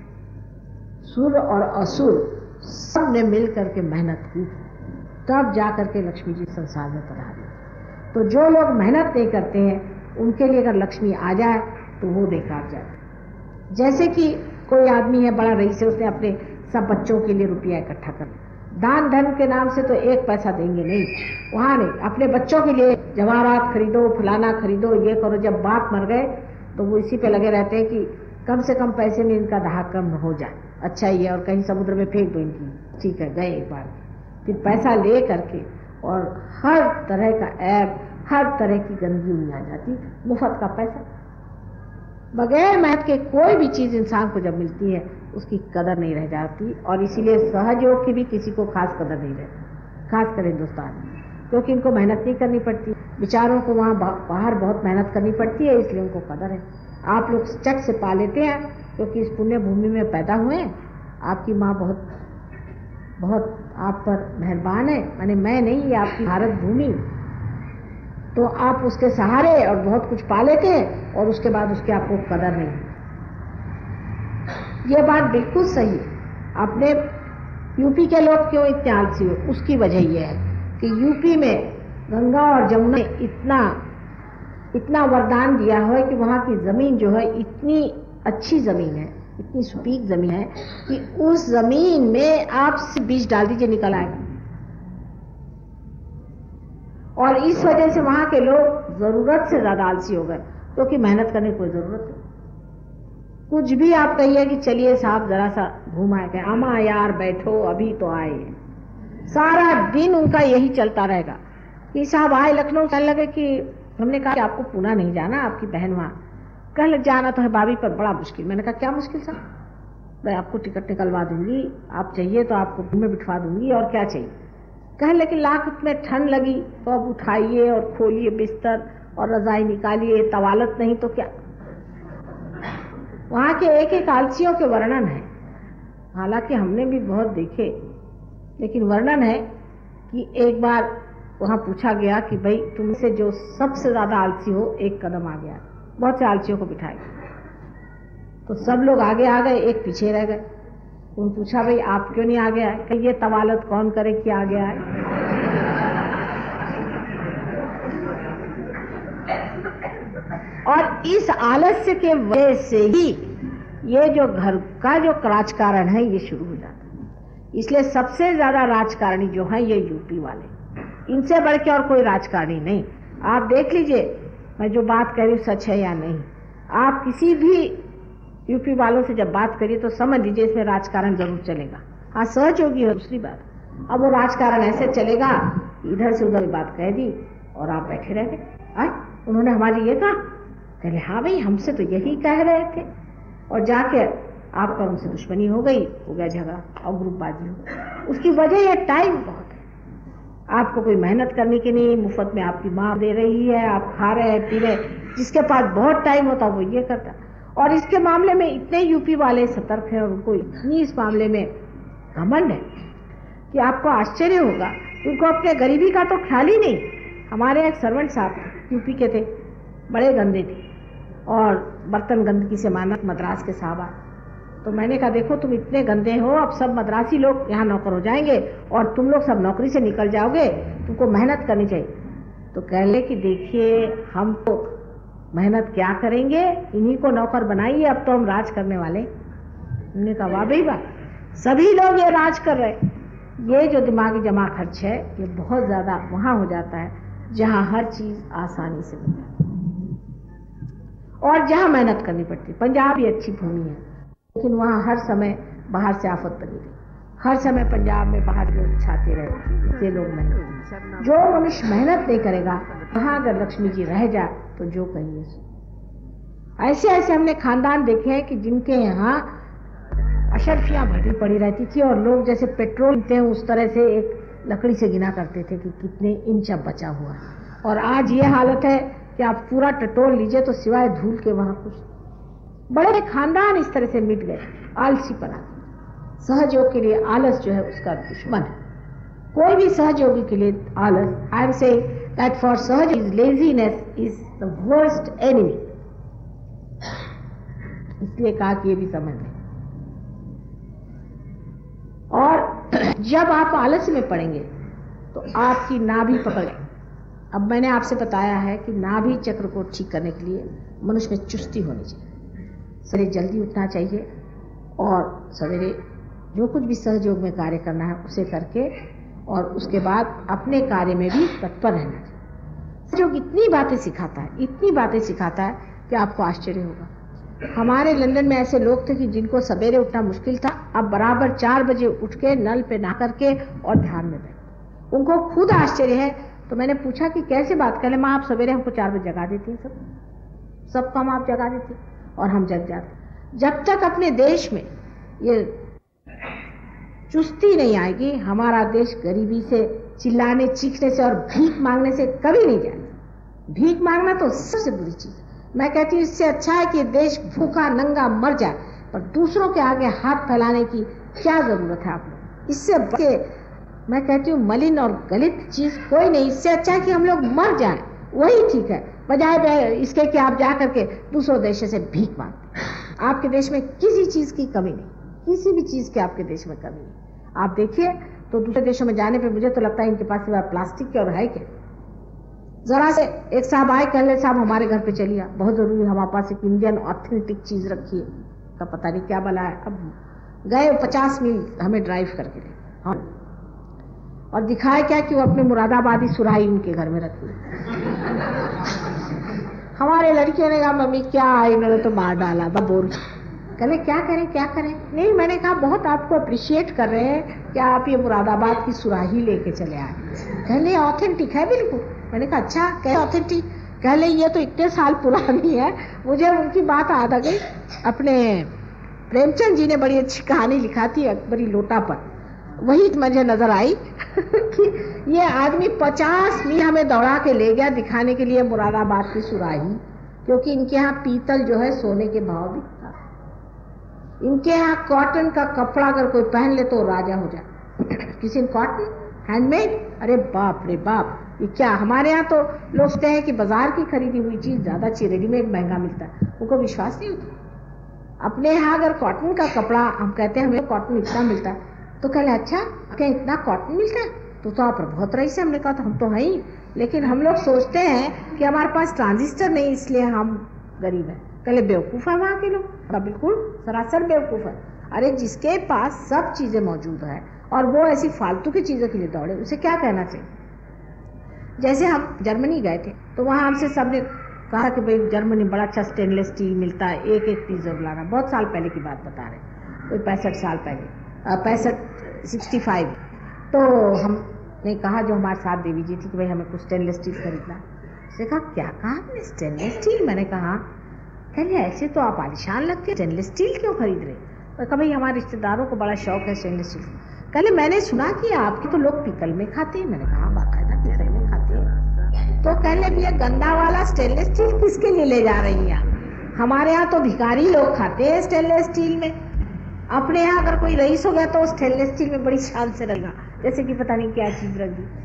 सुर और असुर सब ने मिल करके मेहनत की, तब जाकर के लक्ष्मी जी संसार में पधारी। तो जो लोग मेहनत नहीं करते हैं उनके लिए अगर लक्ष्मी आ जाए तो वो बेकार जाए। जैसे कि कोई आदमी है बड़ा रईस है, उसने अपने सब बच्चों के लिए रुपया इकट्ठा कर, दान धर्म के नाम से तो एक पैसा देंगे नहीं, वहाँ नहीं, अपने बच्चों के लिए जवाहरात खरीदो, फलाना खरीदो, ये करो। जब बाप मर गए तो वो इसी पे लगे रहते हैं कि कम से कम पैसे में इनका दाह कम हो जाए, अच्छा ही है, और कहीं समुद्र में फेंक दो इनकी, ठीक है गए एक बार। फिर पैसा ले करके और हर तरह का ऐप, हर तरह की गंदगी उनमें आ जाती, मुफ्त का पैसा। बगैर मेहनत के कोई भी चीज इंसान को जब मिलती है उसकी कदर नहीं रह जाती, और इसीलिए सहयोग की भी किसी को खास कदर नहीं रहती, खास कर हिंदुस्तान में, क्योंकि इनको मेहनत नहीं करनी पड़ती, बेचारों को वहाँ बाहर बहुत मेहनत करनी पड़ती है, इसलिए उनको कदर है। आप लोग चट से पा लेते हैं क्योंकि इस पुण्य भूमि में पैदा हुए हैं, आपकी माँ बहुत बहुत आप पर मेहरबान है, माने मैं नहीं, ये आपकी भारत भूमि, तो आप उसके सहारे और बहुत कुछ पा लेते हैं और उसके बाद उसकी आपको कदर नहीं। ये बात बिल्कुल सही। अपने यूपी के लोग क्यों इतने आलसी हो, उसकी वजह यह है कि यूपी में गंगा और जमुना इतना वरदान दिया है कि वहाँ की जमीन जो है इतनी अच्छी जमीन है, इतनी सुपीक जमीन है कि उस जमीन में आप बीज डाल दीजिए निकल आएगा। और इस वजह से वहां के लोग जरूरत से ज्यादा आलसी हो गए, क्योंकि मेहनत करने की कोई जरूरत नहीं। कुछ भी आप कहिए कि चलिए साहब जरा सा घूम आए, अमा यार बैठो अभी तो आए हैं, सारा दिन उनका यही चलता रहेगा कि साहब आए लखनऊ, कहने लगे कि हमने कहा कि आपको पुणे नहीं जाना, आपकी बहन वहां, कह लग जाना तो है भाभी पर बड़ा मुश्किल। मैंने कहा क्या मुश्किल सर, मैं आपको टिकट निकलवा दूंगी, आप चाहिए तो आपको रूम में बिठवा दूंगी, और क्या चाहिए। कहे लेकिन लाख में ठंड लगी तो अब उठाइए और खोलिए बिस्तर और रजाई निकालिए, तवालत नहीं तो क्या। वहां के एक एक आलसियों के वर्णन है, हालांकि हमने भी बहुत देखे, लेकिन वर्णन है कि एक बार वहां पूछा गया कि भाई तुमसे जो सबसे ज्यादा आलसी हो एक कदम आ गया, बहुत से आलसियों को बिठाए, तो सब लोग आगे आ गए, एक पीछे रह गए। उन पूछा भाई आप क्यों नहीं आ गया है, कि ये तवालत कौन करे कि आ गया है। और इस आलस्य के वजह से ही ये जो घर का जो राजकारण है ये शुरू हो जाता है। इसलिए सबसे ज्यादा राजकारणी जो है ये यूपी वाले, इनसे बढ़ के और कोई राजकारणी नहीं। आप देख लीजिए मैं जो बात कह रही हूँ सच है या नहीं। आप किसी भी यूपी वालों से जब बात करिए तो समझ लीजिए इसमें राजकारण जरूर चलेगा। हाँ सहयोगी है दूसरी बात, अब वो राजकारण ऐसे चलेगा, इधर से उधर बात कह दी और आप बैठे रह गए। उन्होंने हमारी ये कहा, कहले हाँ भाई हमसे तो यही कह रहे थे, और जाके आपका उनसे दुश्मनी हो गया झगड़ा और ग्रुपबाजी हो गई। उसकी वजह ये टाइम बहुत है, आपको कोई मेहनत करने की नहीं, मुफ्त में आपकी माँ दे रही है, आप खा रहे हैं पी रहे, जिसके पास बहुत टाइम होता वो ये करता। और इसके मामले में इतने यूपी वाले सतर्क हैं और उनको इतनी इस मामले में घमंड है कि आपको आश्चर्य होगा, उनको अपने गरीबी का तो ख्याल ही नहीं। हमारे एक सर्वेंट साहब यूपी के थे, बड़े गंदे थे और बर्तन गंदगी से मानक मद्रास के साहब आए। तो मैंने कहा देखो तुम इतने गंदे हो, अब सब मद्रासी लोग यहाँ नौकर हो जाएंगे और तुम लोग सब नौकरी से निकल जाओगे, तुमको मेहनत करनी चाहिए। तो कह ले कि देखिए हम तो मेहनत क्या करेंगे, इन्हीं को नौकर बनाइए, अब तो हम राज करने वाले। उन्होंने कहा वाह भाई वाह, सभी लोग ये राज कर रहे। ये जो दिमागी जमा खर्च है ये बहुत ज़्यादा वहाँ हो जाता है जहाँ हर चीज़ आसानी से मिल जाती है और जहाँ मेहनत करनी पड़ती है। पंजाब भी अच्छी भूमि है, लेकिन वहाँ हर समय बाहर से आफत बनी रही, हर समय पंजाब में बाहर लोग छाते रहे, इसलिए लोग मेहनत। जो मनुष्य मेहनत नहीं करेगा, वहाँ अगर लक्ष्मी जी रह जाए तो जो कहिए सो। ऐसे ऐसे हमने खानदान देखे हैं कि जिनके यहाँ अशर्फियाँ भरी पड़ी रहती थी और लोग जैसे पेट्रोल गिनते हैं उस तरह से एक लकड़ी से गिना करते थे कि कितने इंच अब बचा हुआ है। और आज ये हालत है कि आप पूरा टटोल लीजिए तो सिवाय धूल के वहाँ कुछ। बड़े खानदान इस तरह से मिट गए, आलसीपना। सहयोग के लिए आलस जो है उसका दुश्मन है। कोई भी सहयोगी के लिए आलस, I am saying that for सहयोग laziness is the worst enemy. इसलिए कहा कि ये भी समझ लें। और जब आप आलस में पड़ेंगे तो आपकी नाभि पकड़। अब मैंने आपसे बताया है कि नाभि चक्र को ठीक करने के लिए मनुष्य में चुस्ती होनी चाहिए, सवेरे जल्दी उठना चाहिए और सवेरे जो कुछ भी सहयोग में कार्य करना है उसे करके और उसके बाद अपने कार्य में भी तत्पर रहना चाहिए। सहयोग इतनी बातें सिखाता है, इतनी बातें सिखाता है कि आपको आश्चर्य होगा। हमारे लंदन में ऐसे लोग थे कि जिनको सवेरे उठना मुश्किल था, अब बराबर 4 बजे उठ के नल पे नहा करके और ध्यान में बैठे। उनको खुद आश्चर्य है। तो मैंने पूछा कि कैसे बात कर ले माँ, आप सवेरे हमको 4 बजे जगा देती हैं, सब काम आप जगा देती और हम जग जाते। जब तक अपने देश में ये चुस्ती नहीं आएगी, हमारा देश गरीबी से, चिल्लाने चीखने से और भीख मांगने से कभी नहीं जाएगा। भीख मांगना तो सबसे बुरी चीज है। मैं कहती हूँ इससे अच्छा है कि देश भूखा नंगा मर जाए, पर दूसरों के आगे हाथ फैलाने की क्या जरूरत है आप लोग। इससे बड़े मैं कहती हूँ मलिन और गलित चीज कोई नहीं। इससे अच्छा है कि हम लोग मर जाएं, वही ठीक है, बजाय इसके कि आप जा करके दूसरों देशों से भीख मांगते। आपके देश में किसी चीज की कमी नहीं, किसी भी चीज की आपके देश में कमी नहीं। आप देखिए तो दूसरे देशों में जाने पे मुझे तो लगता है इनके पास सिवाय प्लास्टिक के और है क्या। जरा से एक साहब आए, कह ले साहब हमारे घर पे चलिए, बहुत जरूरी हमारे पास एक इंडियन ऑथेंटिक चीज रखी है। का पता नहीं क्या बला है। अब गए 50 मील हमें ड्राइव करके ले, हाँ, और दिखाए क्या कि वो अपने मुरादाबादी सुराही उनके घर में रखी। हमारे लड़कियों ने कहा मम्मी क्या इन्होंने तो मार डाला, बोल। कहले क्या करें क्या करें। नहीं, मैंने कहा बहुत आपको अप्रिशिएट कर रहे हैं कि आप ये मुरादाबाद की सुराही लेके चले आए। कहले ऑथेंटिक है बिल्कुल। मैंने कहा अच्छा, क्या ऑथेंटिक? कहले ये तो इतने साल पुरानी है। मुझे उनकी बात याद आ गई। अपने प्रेमचंद जी ने बड़ी अच्छी कहानी लिखा थी अकबरी लोटा पर, वही मुझे नजर आई कि ये आदमी 50 मील हमें दौड़ा के ले गया दिखाने के लिए मुरादाबाद की सुराही, क्योंकि इनके यहाँ पीतल जो है सोने के भाव बिकता है। इनके यहाँ कॉटन का कपड़ा अगर कोई पहन ले तो राजा हो जाए। किसी ने कॉटन हैंडमेड, अरे बाप रे बाप, ये क्या। हमारे यहाँ तो लोग सोचते हैं कि बाजार की खरीदी हुई चीज ज्यादा अच्छी, रेडीमेड महंगा मिलता है, उनको विश्वास नहीं होता। अपने यहाँ अगर कॉटन का कपड़ा, हम कहते हैं हमें कॉटन इतना मिलता है, तो कहले अच्छा क्या इतना कॉटन मिलता है, तो आप बहुत रईस है। हमने कहा तो हम तो हैं ही, लेकिन हम लोग सोचते हैं कि हमारे पास ट्रांजिस्टर नहीं इसलिए हम गरीब हैं। कहले बेवकूफ़ है वहाँ के लोग, बिल्कुल सरासर बेवकूफ़ है। अरे जिसके पास सब चीज़ें मौजूद है और वो ऐसी फालतू की चीज़ों के लिए दौड़े, उसे क्या कहना चाहिए। जैसे हम जर्मनी गए थे तो वहाँ हमसे सबने कहा कि भाई जर्मनी बड़ा अच्छा स्टेनलेस स्टील मिलता है, एक एक पीस जरूर लाना। बहुत साल पहले की बात बता रहे, कोई 65 साल पहले, 65। तो हमने कहा जो हमारे साथ देवी जी थी कि भाई हमें कुछ स्टेनलेस स्टील खरीदना। उसने कहा क्या कहा आपने, स्टेनलेस स्टील? मैंने कहा, कहले ऐसे तो आप आलिशान लगते हैं, स्टेनलेस स्टील क्यों खरीद रहे? मैं कहा भाई हमारे रिश्तेदारों को बड़ा शौक है स्टेनलेस स्टील। कहले मैंने सुना कि आपके तो लोग पीतल में खाते हैं। मैंने कहा बाकायदा पीतल में खाते हैं। तो कहले भैया गंदा वाला स्टेनलेस स्टील किसके लिए ले जा रही हैं? हमारे यहाँ तो भिखारी लोग खाते हैं स्टेनलेस स्टील में, अपने यहाँ अगर कोई रईस हो गया तो स्टेनलेस स्टील में बड़ी शान से रहेगा, जैसे कि पता नहीं क्या चीज रख दी।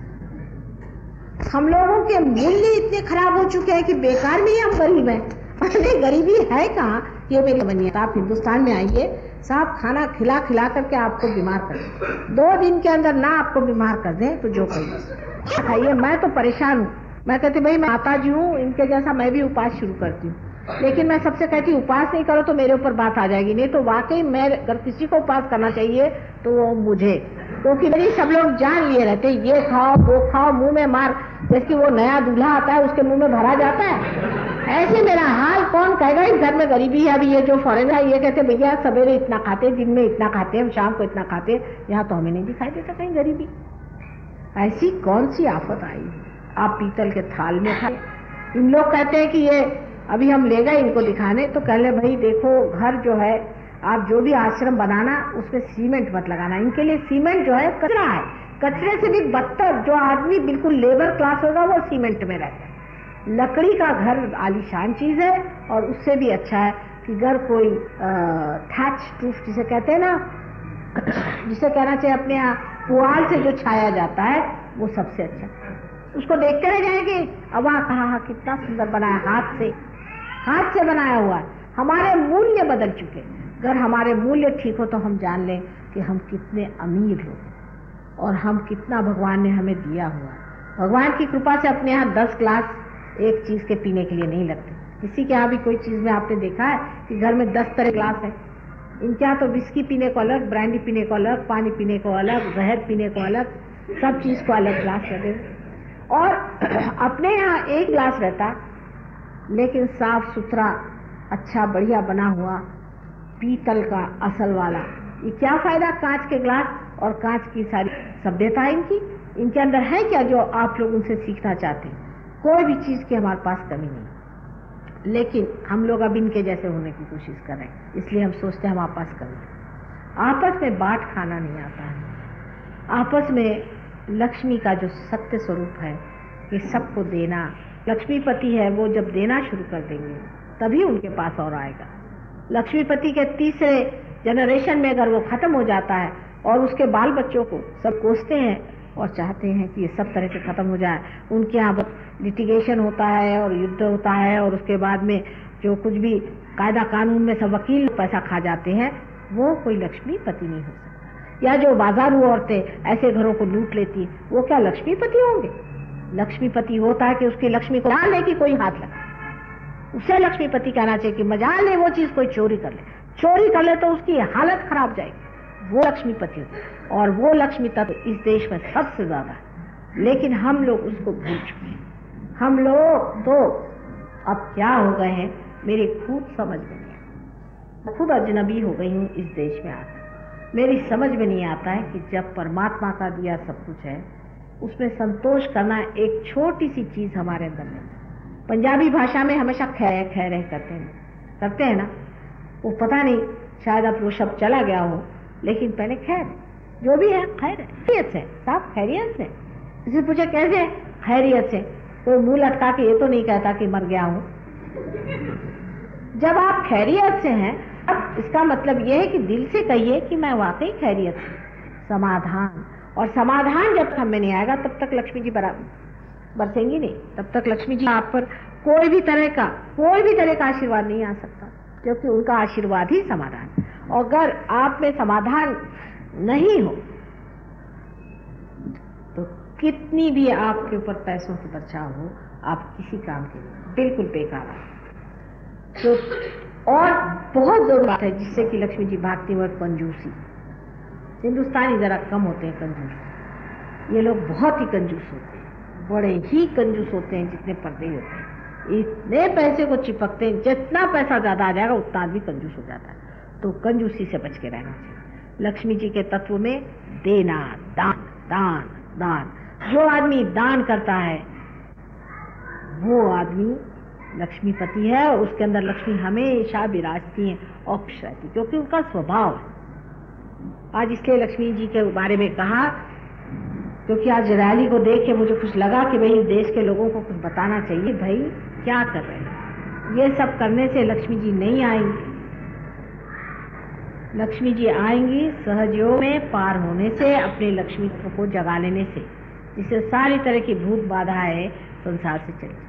हम लोगों के मूल्य इतने खराब हो चुके हैं कि बेकार में ही हम गरीब हैं। अरे गरीबी है कहाँ, ये मेरी बनिए। आप हिंदुस्तान में आइए, साहब खाना खिला खिला करके आपको बीमार कर दें, 2 दिन के अंदर ना आपको बीमार कर दें तो जो कहिए खाइए। मैं तो परेशान हूँ। मैं कहती भाई मैं माता जी हूँ, इनके जैसा मैं भी उपास शुरू करती हूँ, लेकिन मैं सबसे कहती उपास नहीं करो तो मेरे ऊपर बात आ जाएगी। नहीं तो वाकई मैं अगर किसी को उपास करना चाहिए तो वो मुझे, क्योंकि मेरी सब लोग जान लिए रहते ये खाओ वो खाओ, मुंह में मार, जैसे वो नया दूल्हा आता है उसके मुंह में भरा जाता है, ऐसे मेरा हाल कौन कहेगा। इस घर में गरीबी है। अभी ये जो फॉरेनर है ये कहते भैया सवेरे इतना खाते, दिन में इतना खाते हैं, शाम को इतना खाते हैं, यहाँ तो हमें नहीं दिखाई देता कहीं गरीबी। ऐसी कौन सी आफत आई, आप पीतल के थाल में खाए। इन लोग कहते हैं कि ये अभी हम ले गए इनको दिखाने, तो कह ले भाई देखो घर जो है, आप जो भी आश्रम बनाना उसमें सीमेंट मत लगाना। इनके लिए सीमेंट जो है कचरा है, कचरे से भी बदतर जो आदमी बिल्कुल लेबर क्लास होगा वो सीमेंट में रहता है। लकड़ी का घर आलीशान चीज है, और उससे भी अच्छा है कि घर कोई थैच रूफ जिसे कहते हैं ना, जिसे कहना चाहिए अपने यहाँ पुआल से जो छाया जाता है, वो सबसे अच्छा है। उसको देखते रह जाएंगे, अब वहाँ कहा कितना सुंदर बनाया, हाथ से बनाया हुआ है। हमारे मूल्य बदल चुके। अगर हमारे मूल्य ठीक हो तो हम जान लें कि हम कितने अमीर हो और हम कितना भगवान ने हमें दिया हुआ है। भगवान की कृपा से अपने यहाँ 10 ग्लास एक चीज के पीने के लिए नहीं लगते। किसी के यहाँ भी कोई चीज में आपने देखा है कि घर में 10 तरह ग्लास है? इनके यहाँ तो विस्की पीने को अलग, ब्रांडी पीने को अलग, पानी पीने को अलग, जहर पीने को अलग, सब चीज को अलग ग्लास लगे। और अपने यहाँ एक ग्लास रहता, लेकिन साफ सुथरा अच्छा बढ़िया बना हुआ पीतल का असल वाला। ये क्या फायदा कांच के ग्लास और कांच की सारी सभ्यता इनके अंदर है क्या जो आप लोग उनसे सीखना चाहते हैं? कोई भी चीज की हमारे पास कमी नहीं, लेकिन हम लोग अब इनके जैसे होने की कोशिश कर रहे हैं, इसलिए हम सोचते हैं हमारे पास कमी। आपस में बांट खाना नहीं आता है। आपस में लक्ष्मी का जो सत्य स्वरूप है कि सबको देना, लक्ष्मीपति है वो जब देना शुरू कर देंगे तभी उनके पास और आएगा। लक्ष्मीपति के तीसरे जनरेशन में अगर वो खत्म हो जाता है और उसके बाल बच्चों को सब कोसते हैं और चाहते हैं कि ये सब तरह से खत्म हो जाए, उनके यहाँ लिटिगेशन होता है और युद्ध होता है और उसके बाद में जो कुछ भी कायदा कानून में सब वकील पैसा खा जाते हैं, वो कोई लक्ष्मीपति नहीं हो सकता। या जो बाजारू औरतें ऐसे घरों को लूट लेती, वो क्या लक्ष्मीपति होंगे? लक्ष्मीपति होता है कि उसकी लक्ष्मी को मजाल है कि कोई हाथ लगा, उसे लक्ष्मीपति कहना चाहिए कि मजाल है वो चीज कोई चोरी कर ले तो उसकी हालत खराब जाएगी, वो लक्ष्मीपति होता। और वो लक्ष्मी तत्व इस देश में सबसे ज्यादा है, लेकिन हम लोग उसको भूल चुके हैं। हम लोग तो अब क्या हो गए हैं मेरी खुद समझ में नहीं आता। खुद अजनबी हो गई हूँ इस देश में आकर। मेरी समझ में नहीं आता है कि जब परमात्मा का दिया सब कुछ है उसमें संतोष करना एक छोटी सी चीज हमारे अंदर नहीं। पंजाबी भाषा में हमेशा खैर खैर करते हैं ना, वो पता नहीं शायद अब वो शब्द चला गया हो, लेकिन पहले खैर जो भी है खैर खैरियत से, साफ खैरियत से। किसी पूछे कैसे? खैरियत से। कोई मुंह लटका के ये तो नहीं कहता कि मर गया हूं। जब आप खैरियत से हैं, अब इसका मतलब यह है कि दिल से कहिए कि मैं वाकई खैरियत हूं। समाधान, और समाधान जब तक हमें नहीं आएगा तब तक लक्ष्मी जी बरसेंगी नहीं, तब तक लक्ष्मी जी आप पर कोई भी तरह का आशीर्वाद नहीं आ सकता, क्योंकि उनका आशीर्वाद ही समाधान। और अगर आप में समाधान नहीं हो तो कितनी भी आपके ऊपर पैसों की बरछाव हो, आप किसी काम के लिए बिल्कुल बेकार है। तो और बहुत जरूरी बात है जिससे कि लक्ष्मी जी भागती हुई, कंजूसी। हिंदुस्तानी जरा कम होते हैं कंजूस, ये लोग बहुत ही कंजूस होते हैं, बड़े ही कंजूस होते हैं, जितने पर्दे होते हैं इतने पैसे को चिपकते हैं। जितना पैसा ज्यादा आ जाएगा उतना आदमी कंजूस हो जाता है। तो कंजूसी से बच के रहना चाहिए। लक्ष्मी जी के तत्व में देना, दान दान दान। जो आदमी दान करता है वो आदमी लक्ष्मीपति है और उसके अंदर लक्ष्मी हमेशा विराजती है और खुश रहती, क्योंकि उनका स्वभाव है। आज इसलिए लक्ष्मी जी के बारे में कहा, क्योंकि आज रैली को देख के मुझे कुछ लगा कि भाई देश के लोगों को कुछ बताना चाहिए, भाई क्या कर रहे हैं। ये सब करने से लक्ष्मी जी नहीं आएंगी। लक्ष्मी जी आएंगी सहजयोग में पार होने से, अपने लक्ष्मी को जगा लेने से, जिससे सारी तरह की भूत बाधाएं संसार से चली।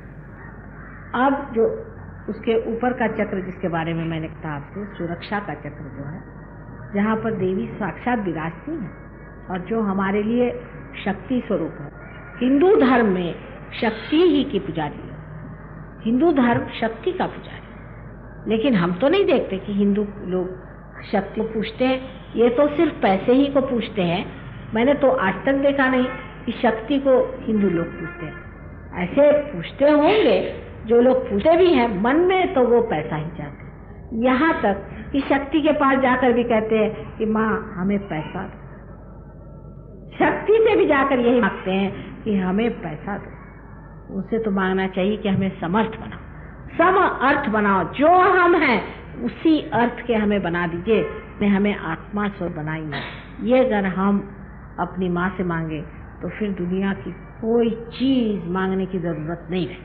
अब जो उसके ऊपर का चक्र जिसके बारे में मैंने कहा आपसे, सुरक्षा का चक्र जो है, जहाँ पर देवी साक्षात विराजती है और जो हमारे लिए शक्ति स्वरूप है। हिंदू धर्म में शक्ति ही की पुजारी है, हिंदू धर्म शक्ति का पुजारी है। लेकिन हम तो नहीं देखते कि हिंदू लोग शक्ति को पूछते हैं, ये तो सिर्फ पैसे ही को पूछते हैं। मैंने तो आज तक देखा नहीं कि शक्ति को हिंदू लोग पूछते हैं। ऐसे पूछते होंगे जो लोग पूछते भी हैं, मन में तो वो पैसा ही चाहते हैं। यहाँ तक कि शक्ति के पास जाकर भी कहते हैं कि माँ हमें पैसा दो। शक्ति से भी जाकर यही मांगते हैं कि हमें पैसा दो। उनसे तो मांगना चाहिए कि हमें समर्थ बनाओ, सम अर्थ बनाओ, जो हम हैं उसी अर्थ के हमें बना दीजिए, ने हमें आत्मा स्वरूप बनाइए। ये अगर हम अपनी माँ से मांगे तो फिर दुनिया की कोई चीज मांगने की जरूरत नहीं रहती।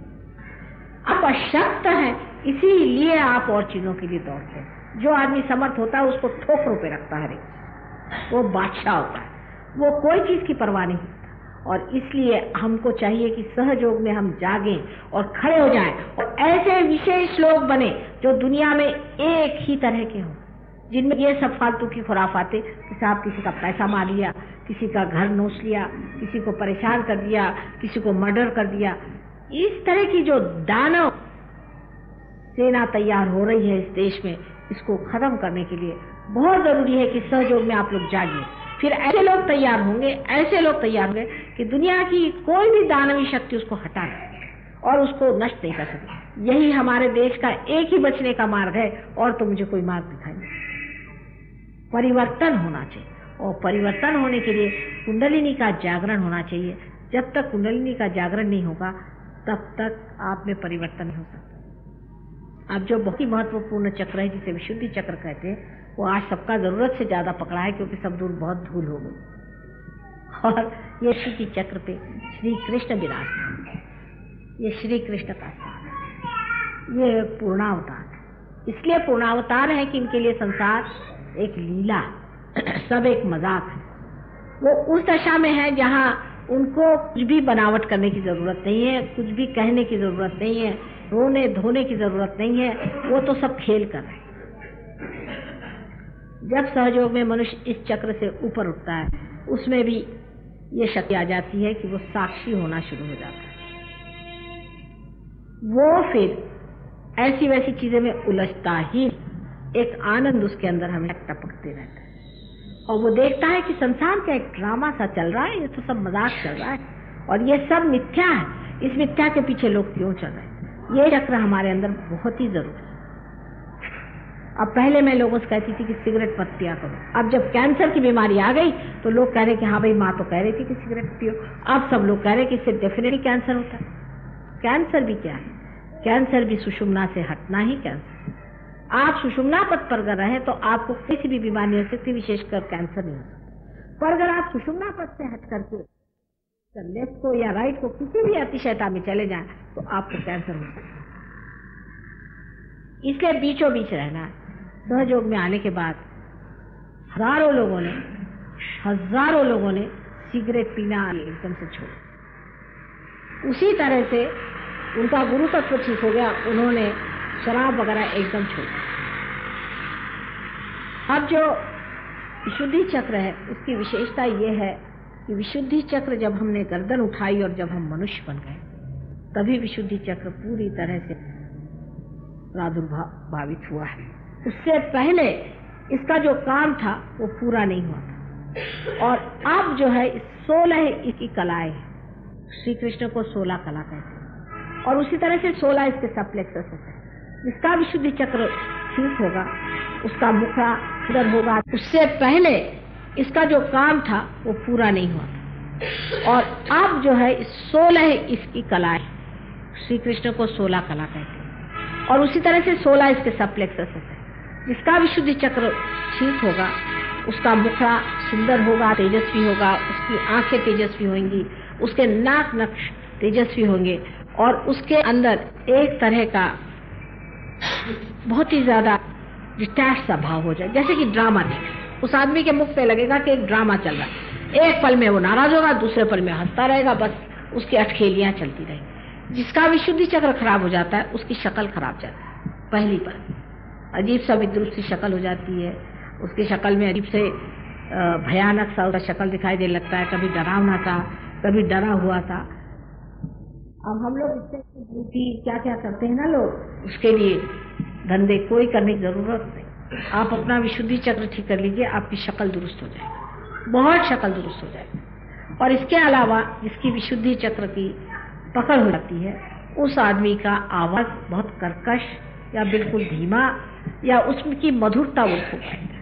आप अशक्त हैं, इसीलिए आप और चीजों के लिए दौड़ते हैं। जो आदमी समर्थ होता है उसको ठोकरों पे रखता है, वो बादशाह होता है, वो कोई चीज की परवाह नहीं करता। और इसलिए हमको चाहिए कि सहयोग में हम जागें और खड़े हो जाएं और ऐसे विशेष लोग बने जो दुनिया में एक ही तरह के हों, जिनमें ये सब फालतू की खुराफाते कि साहब किसी का पैसा मार लिया, किसी का घर नोच लिया, किसी को परेशान कर दिया, किसी को मर्डर कर दिया, इस तरह की जो दानव सेना तैयार हो रही है इस देश में, इसको खत्म करने के लिए बहुत जरूरी है कि सहयोग में आप लोग जागिए। फिर ऐसे लोग तैयार होंगे, ऐसे लोग तैयार होंगे कि दुनिया की कोई भी दानवी शक्ति उसको हटा नहीं और उसको नष्ट नहीं कर सकती। यही हमारे देश का एक ही बचने का मार्ग है, और तो मुझे कोई मार्ग दिखाई नहीं। परिवर्तन होना चाहिए, और परिवर्तन होने के लिए कुंडलिनी का जागरण होना चाहिए। जब तक कुंडलिनी का जागरण नहीं होगा तब तक आप में परिवर्तन नहीं हो सकता। अब जो बहुत ही महत्वपूर्ण चक्र है जिसे विशुद्धि चक्र कहते हैं, वो आज सबका जरूरत से ज्यादा पकड़ा है, क्योंकि सब दूर बहुत धूल हो गई। और ये विशुद्धि चक्र पे श्री कृष्ण विराजमान है। ये श्री कृष्ण का स्थान है, ये पूर्णावतार है। इसलिए पूर्णावतार है कि इनके लिए संसार एक लीला, सब एक मजाक है। वो उस दशा में है जहाँ उनको कुछ भी बनावट करने की जरूरत नहीं है, कुछ भी कहने की जरूरत नहीं है, रोने धोने की जरूरत नहीं है, वो तो सब खेल कर रहे हैं। जब सहयोग में मनुष्य इस चक्र से ऊपर उठता है, उसमें भी ये शक्ति आ जाती है कि वो साक्षी होना शुरू हो जाता है। वो फिर ऐसी वैसी चीजें में उलझता ही, एक आनंद उसके अंदर हमें टपकते रहता है, और वो देखता है कि संसार का एक ड्रामा सा चल रहा है, ये तो सब मजाक चल रहा है और ये सब मिथ्या है। इस मिथ्या के पीछे लोग क्यों चल रहे हैं? ये चक्र हमारे अंदर बहुत ही जरूरी है। अब पहले मैं लोगों से कहती थी कि सिगरेट मत पिया करो। अब जब कैंसर की बीमारी आ गई तो लोग कह रहे कि हाँ भाई माँ तो कह रही थी कि सिगरेट पियो। अब सब लोग कह रहे कि इससे डेफिनेटली कैंसर होता है। कैंसर भी क्या है? कैंसर भी सुषुम्ना से हटना ही कैंसर है। आप सुषुम्ना पथ पर अगर रहे तो आपको किसी भी बीमारी हो सकती, विशेषकर कैंसर नहीं हो सकता। पर अगर आप सुषुम्ना पथ से हट करके लेफ्ट को या राइट को किसी भी अतिशयता में चले जाएं तो आपको कैंसर हो सकता है। इसलिए बीचों बीच रहना है। सहयोग में आने के बाद हजारों लोगों ने सिगरेट पीना एकदम से छोड़ा। उसी तरह से उनका गुरु तत्व ठीक हो गया, उन्होंने शराब वगैरह एकदम छोड़ा। अब जो विशुद्धि चक्र है उसकी विशेषता ये है कि विशुद्धि चक्र जब हमने गर्दन उठाई और जब हम मनुष्य बन गए, तभी विशुद्धि चक्र पूरी तरह से प्रादुर्भावित हुआ है। उससे पहले इसका जो काम था वो पूरा नहीं हुआ था। और अब जो है 16 इसकी कलाएं हैं। श्री कृष्ण को 16 कला कहते हैं, और उसी तरह से 16 इसके सबप्लेक्सस होते हैं। जिसका विशुद्धि चक्र ठीक होगा उसका मुखड़ा सुंदर होगा। उससे पहले इसका जो काम था वो पूरा नहीं हुआ था। और अब जो है 16 इसकी कलाएं, श्री कृष्ण को 16 कला कहते हैं। और उसी तरह से 16 इसके सब प्लेक्सस है। जिसका विशुद्धि चक्र ठीक होगा उसका मुखड़ा सुंदर होगा, तेजस्वी होगा, उसकी आंखें तेजस्वी होंगी, उसके नाक नक्श तेजस्वी होंगे और उसके अंदर एक तरह का बहुत ही ज्यादा डिटैच सा भाव हो जाए, जैसे कि ड्रामा देख। उस आदमी के मुख पे लगेगा कि एक ड्रामा चल रहा है, एक पल में वो नाराज होगा, दूसरे पल में हंसता रहेगा, बस उसकी अटखेलियां चलती रहेंगी। जिसका विशुद्धि चक्र खराब हो जाता है उसकी शक्ल खराब जाती है, पहली बार अजीब सा विद्रुप सी शक्ल हो जाती है, उसकी शक्ल में अजीब से भयानक सा शक्ल दिखाई देने लगता है, कभी डरावना सा, कभी डरा हुआ सा। अब हम लोग इससे ड्यूटी क्या क्या करते हैं ना लोग, उसके लिए धंधे कोई करने की जरूरत नहीं। आप अपना विशुद्धि चक्र ठीक कर लीजिए, आपकी शक्ल दुरुस्त हो जाएगी, बहुत शक्ल दुरुस्त हो जाएगी। और इसके अलावा जिसकी विशुद्धि चक्र की पकड़ हो जाती है उस आदमी का आवाज बहुत कर्कश या बिल्कुल धीमा या उसकी मधुरता वो खो पाएगा।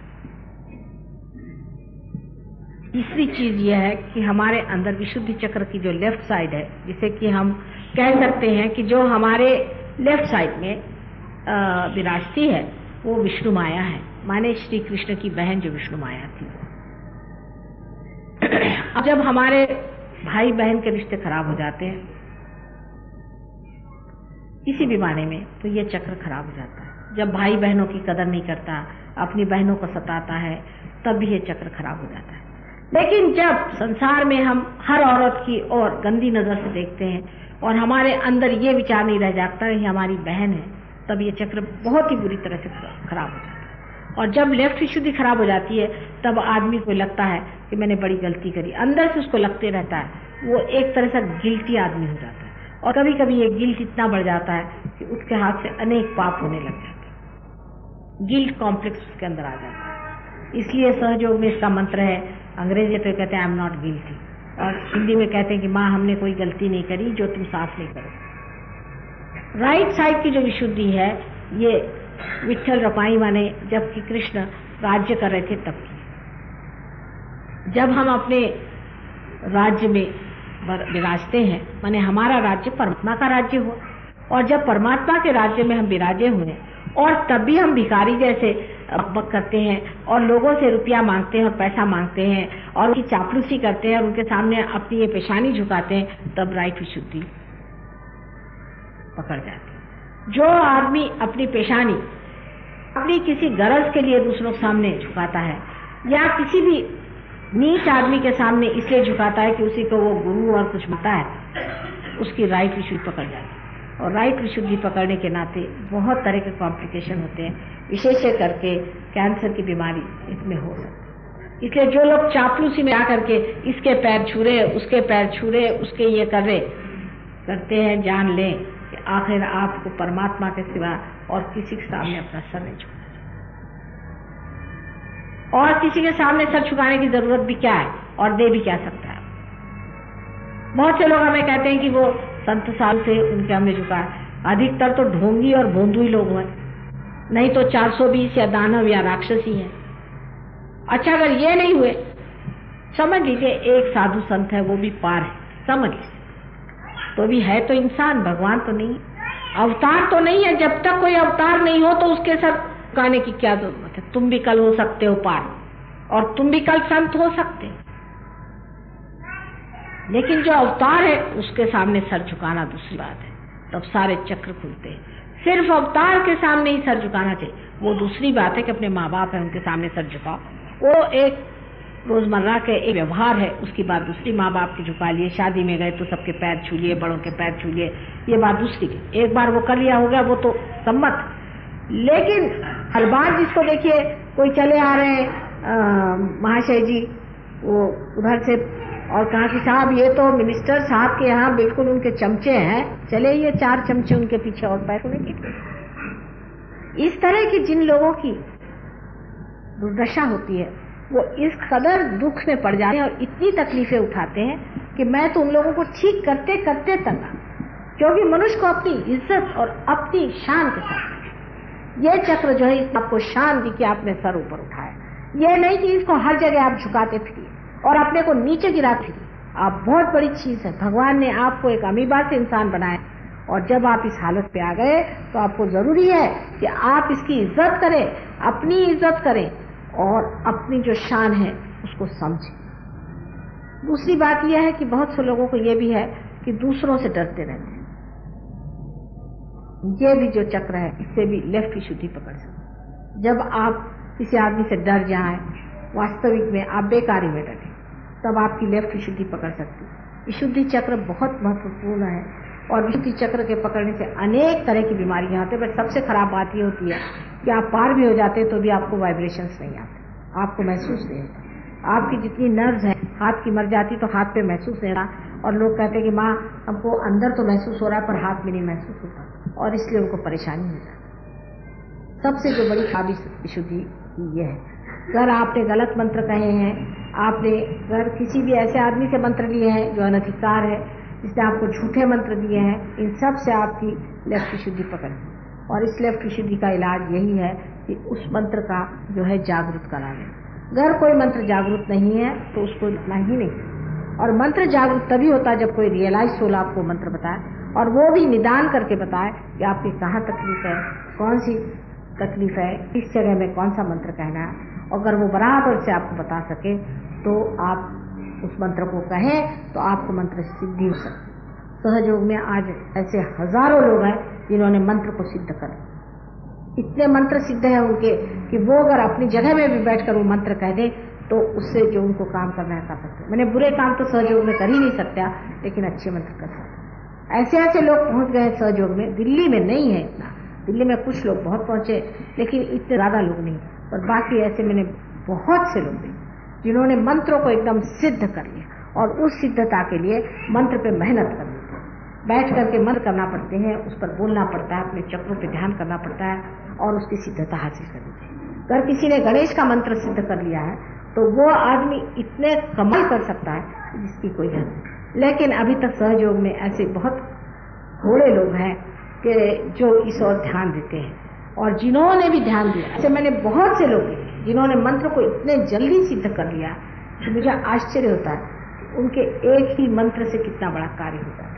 तीसरी चीज यह है कि हमारे अंदर विशुद्धि चक्र की जो लेफ्ट साइड है, जिसे कि हम कह सकते हैं कि जो हमारे लेफ्ट साइड में विराजती है वो विष्णु माया है, माने श्री कृष्ण की बहन जो विष्णु माया थी। अब जब हमारे भाई बहन के रिश्ते खराब हो जाते हैं किसी भी माने में, तो ये चक्र खराब हो जाता है। जब भाई बहनों की कदर नहीं करता, अपनी बहनों को सताता है, तब भी ये चक्र खराब हो जाता है। लेकिन जब संसार में हम हर औरत की ओर गंदी नजर से देखते हैं और हमारे अंदर ये विचार नहीं रह जाता है हमारी बहन है, तब ये चक्र बहुत ही बुरी तरह से खराब हो जाता है। और जब लेफ्ट विशुद्धि खराब हो जाती है तब आदमी को लगता है कि मैंने बड़ी गलती करी, अंदर से उसको लगते रहता है, वो एक तरह से गिल्टी आदमी हो जाता है। और कभी कभी ये गिल्ट इतना बढ़ जाता है कि उसके हाथ से अनेक पाप होने लग जाते हैं, गिल्ट कॉम्प्लेक्स उसके अंदर आ जाता है। इसलिए सहयोग में इसका मंत्र है, अंग्रेजी तो कहते हैं आई एम नॉट गिल्टी, और हिंदी में कहते हैं कि माँ हमने कोई गलती नहीं करी जो तुम साफ नहीं करो। राइट साइड की जो विशुद्धि है ये विट्ठल रपाई माने जबकि कृष्ण राज्य कर रहे थे तब की। जब हम अपने राज्य में विराजते हैं, माने हमारा राज्य परमात्मा का राज्य हुआ, और जब परमात्मा के राज्य में हम विराजे हुए और तब भी हम भिखारी जैसे बक करते हैं और लोगों से रुपया मांगते हैं और पैसा मांगते हैं और उनकी चापलूसी करते हैं और उनके सामने अपनी ये पेशानी झुकाते हैं, तब राइट विशुद्धि पकड़ जाती है। जो आदमी अपनी पेशानी अपनी किसी गरज के लिए दूसरों के सामने झुकाता है या किसी भी नीच आदमी के सामने इसलिए झुकाता है कि उसी को वो गुरु और कुछ मानता है, उसकी राइट विशुद्धि पकड़ जाती है। और राइट विशुद्धि पकड़ने के नाते बहुत तरह के कॉम्प्लिकेशन होते हैं, विशेष करके कैंसर की बीमारी इसमें हो सकती है। इसलिए जो लोग चापलूसी में आकर के इसके पैर छू रहे, उसके पैर छू रहे, उसके ये कर रहे करते हैं, जान लें कि आखिर आपको परमात्मा के सिवा और किसी के सामने अपना सर नहीं झुकाना, और किसी के सामने सर झुकाने की जरूरत भी क्या है और दे भी क्या सकता है। बहुत से लोग हमें कहते हैं कि वो संत साल से उनके हमने झुका है, अधिकतर तो ढोंगी और भोंदू ही लोग हैं, नहीं तो 420 या दानव या राक्षसी हैं। अच्छा अगर ये नहीं हुए, समझ लीजिए एक साधु संत है वो भी पार है, समझ लीजिए, तो भी है तो इंसान, भगवान तो नहीं, अवतार तो नहीं है। जब तक कोई अवतार नहीं हो तो उसके सर झुकाने की क्या जरूरत है। तुम भी कल हो सकते हो पार और तुम भी कल संत हो सकते, लेकिन जो अवतार है उसके सामने सर झुकाना दूसरी बात है, तब सारे चक्र खुलते हैं। सिर्फ अवतार के सामने ही सर झुकाना चाहिए, वो दूसरी बात है कि अपने माँ बाप है उनके सामने सर झुकाओ, वो एक रोजमर्रा के एक व्यवहार है, उसकी बात दूसरी। माँ बाप की झुका लिए, शादी में गए तो सबके पैर छू लिए, बड़ों के पैर छू लिए, ये बात दूसरी की। एक बार वो कर लिया हो गया वो तो सम्मत, लेकिन हर बार जिसको देखिए कोई चले आ रहे हैं महाशय जी वो उधर से और कहा कि साहब ये तो मिनिस्टर साहब के यहाँ बिल्कुल उनके चमचे हैं, चले ये 4 चमचे उनके पीछे और पैर होने। इस तरह की जिन लोगों की दुर्दशा होती है वो इस कदर दुख में पड़ जाते हैं और इतनी तकलीफें उठाते हैं कि मैं तो उन लोगों को ठीक करते करते तंगा, क्योंकि मनुष्य को अपनी इज्जत और अपनी शान के साथ ये चक्र जो है आपको शान दी कि आपने सर ऊपर उठाया, ये नहीं कि इसको हर जगह आप झुकाते फिरिए और अपने को नीचे गिराते फिरिए। आप बहुत बड़ी चीज है, भगवान ने आपको एक अमीबा से इंसान बनाया और जब आप इस हालत पे आ गए तो आपको जरूरी है कि आप इसकी इज्जत करें, अपनी इज्जत करें और अपनी जो शान है उसको समझें। दूसरी बात यह है कि बहुत से लोगों को यह भी है कि दूसरों से डरते रहते हैं। ये भी जो चक्र है इससे भी लेफ्ट विशुद्धि पकड़ सकते। जब आप किसी आदमी से डर जाएं, वास्तविक में आप बेकारी में डरे, तब आपकी लेफ्ट विशुद्धि पकड़ सकती है। विशुद्धि चक्र बहुत महत्वपूर्ण है और विशुद्धि चक्र के पकड़ने से अनेक तरह की बीमारियां आती है। बट सबसे खराब बात यह होती है कि आप पार भी हो जाते तो भी आपको वाइब्रेशंस नहीं आते, आपको महसूस नहीं होता। आपकी जितनी नर्व्स हैं, हाथ की मर जाती तो हाथ पे महसूस नहीं रहा और लोग कहते हैं कि माँ हमको अंदर तो महसूस हो रहा है पर हाथ में नहीं महसूस होता, और इसलिए उनको परेशानी हो जाती। सबसे जो बड़ी खराबी विशुद्धि ये है, अगर आपने गलत मंत्र कहे हैं, आपने अगर किसी भी ऐसे आदमी से मंत्र लिए हैं जो अनधिकार है, जिसने आपको झूठे मंत्र दिए हैं, इन सब से आपकी लेफ्ट विशुद्धि पकड़। और इस लेफ्ट विशुद्धि का इलाज यही है कि उस मंत्र का जो है जागरूक करा लें। अगर कोई मंत्र जागरूक नहीं है तो उसको इतना ही नहीं। और मंत्र जागरूक तभी होता है जब कोई रियलाइज सोल आपको मंत्र बताए, और वो भी निदान करके बताए कि आपकी कहाँ तकलीफ है, कौन सी तकलीफ है, किस जगह में कौन सा मंत्र कहना है। अगर वो बराबर से आपको बता सके तो आप उस मंत्र को कहें तो आपको मंत्र सिद्धि हो सकती है। सहयोग में आज ऐसे हजारों लोग हैं जिन्होंने मंत्र को सिद्ध कर, इतने मंत्र सिद्ध है उनके कि वो अगर अपनी जगह में भी बैठकर वो मंत्र कह दें तो उससे जो उनको काम करना है कर सकते हैं। मैंने बुरे काम तो सहयोग में कर ही नहीं सकता, लेकिन अच्छे मंत्र कर सकते। ऐसे ऐसे लोग पहुंच गए सहयोग में, दिल्ली में नहीं है इतना, दिल्ली में कुछ लोग बहुत पहुंचे लेकिन इतने ज्यादा लोग नहीं, और बाकी ऐसे मैंने बहुत से लोग देखे जिन्होंने मंत्रों को एकदम सिद्ध कर लिया। और उस सिद्धता के लिए मंत्र पे मेहनत करनी है, बैठ करके मंत्र करना पड़ते हैं, उस पर बोलना पड़ता है, अपने चक्रों पे ध्यान करना पड़ता है और उसकी सिद्धता हासिल करनी चाहिए। अगर किसी ने गणेश का मंत्र सिद्ध कर लिया है तो वो आदमी इतने कमाल कर सकता है जिसकी कोई हद नहीं। लेकिन अभी तक सहयोग में ऐसे बहुत थोड़े लोग हैं कि जो इस ओर ध्यान देते हैं, और जिन्होंने भी ध्यान दिया, ऐसे मैंने बहुत से लोग जिन्होंने मंत्र को इतने जल्दी सिद्ध कर लिया कि मुझे आश्चर्य होता है उनके एक ही मंत्र से कितना बड़ा कार्य हो जाता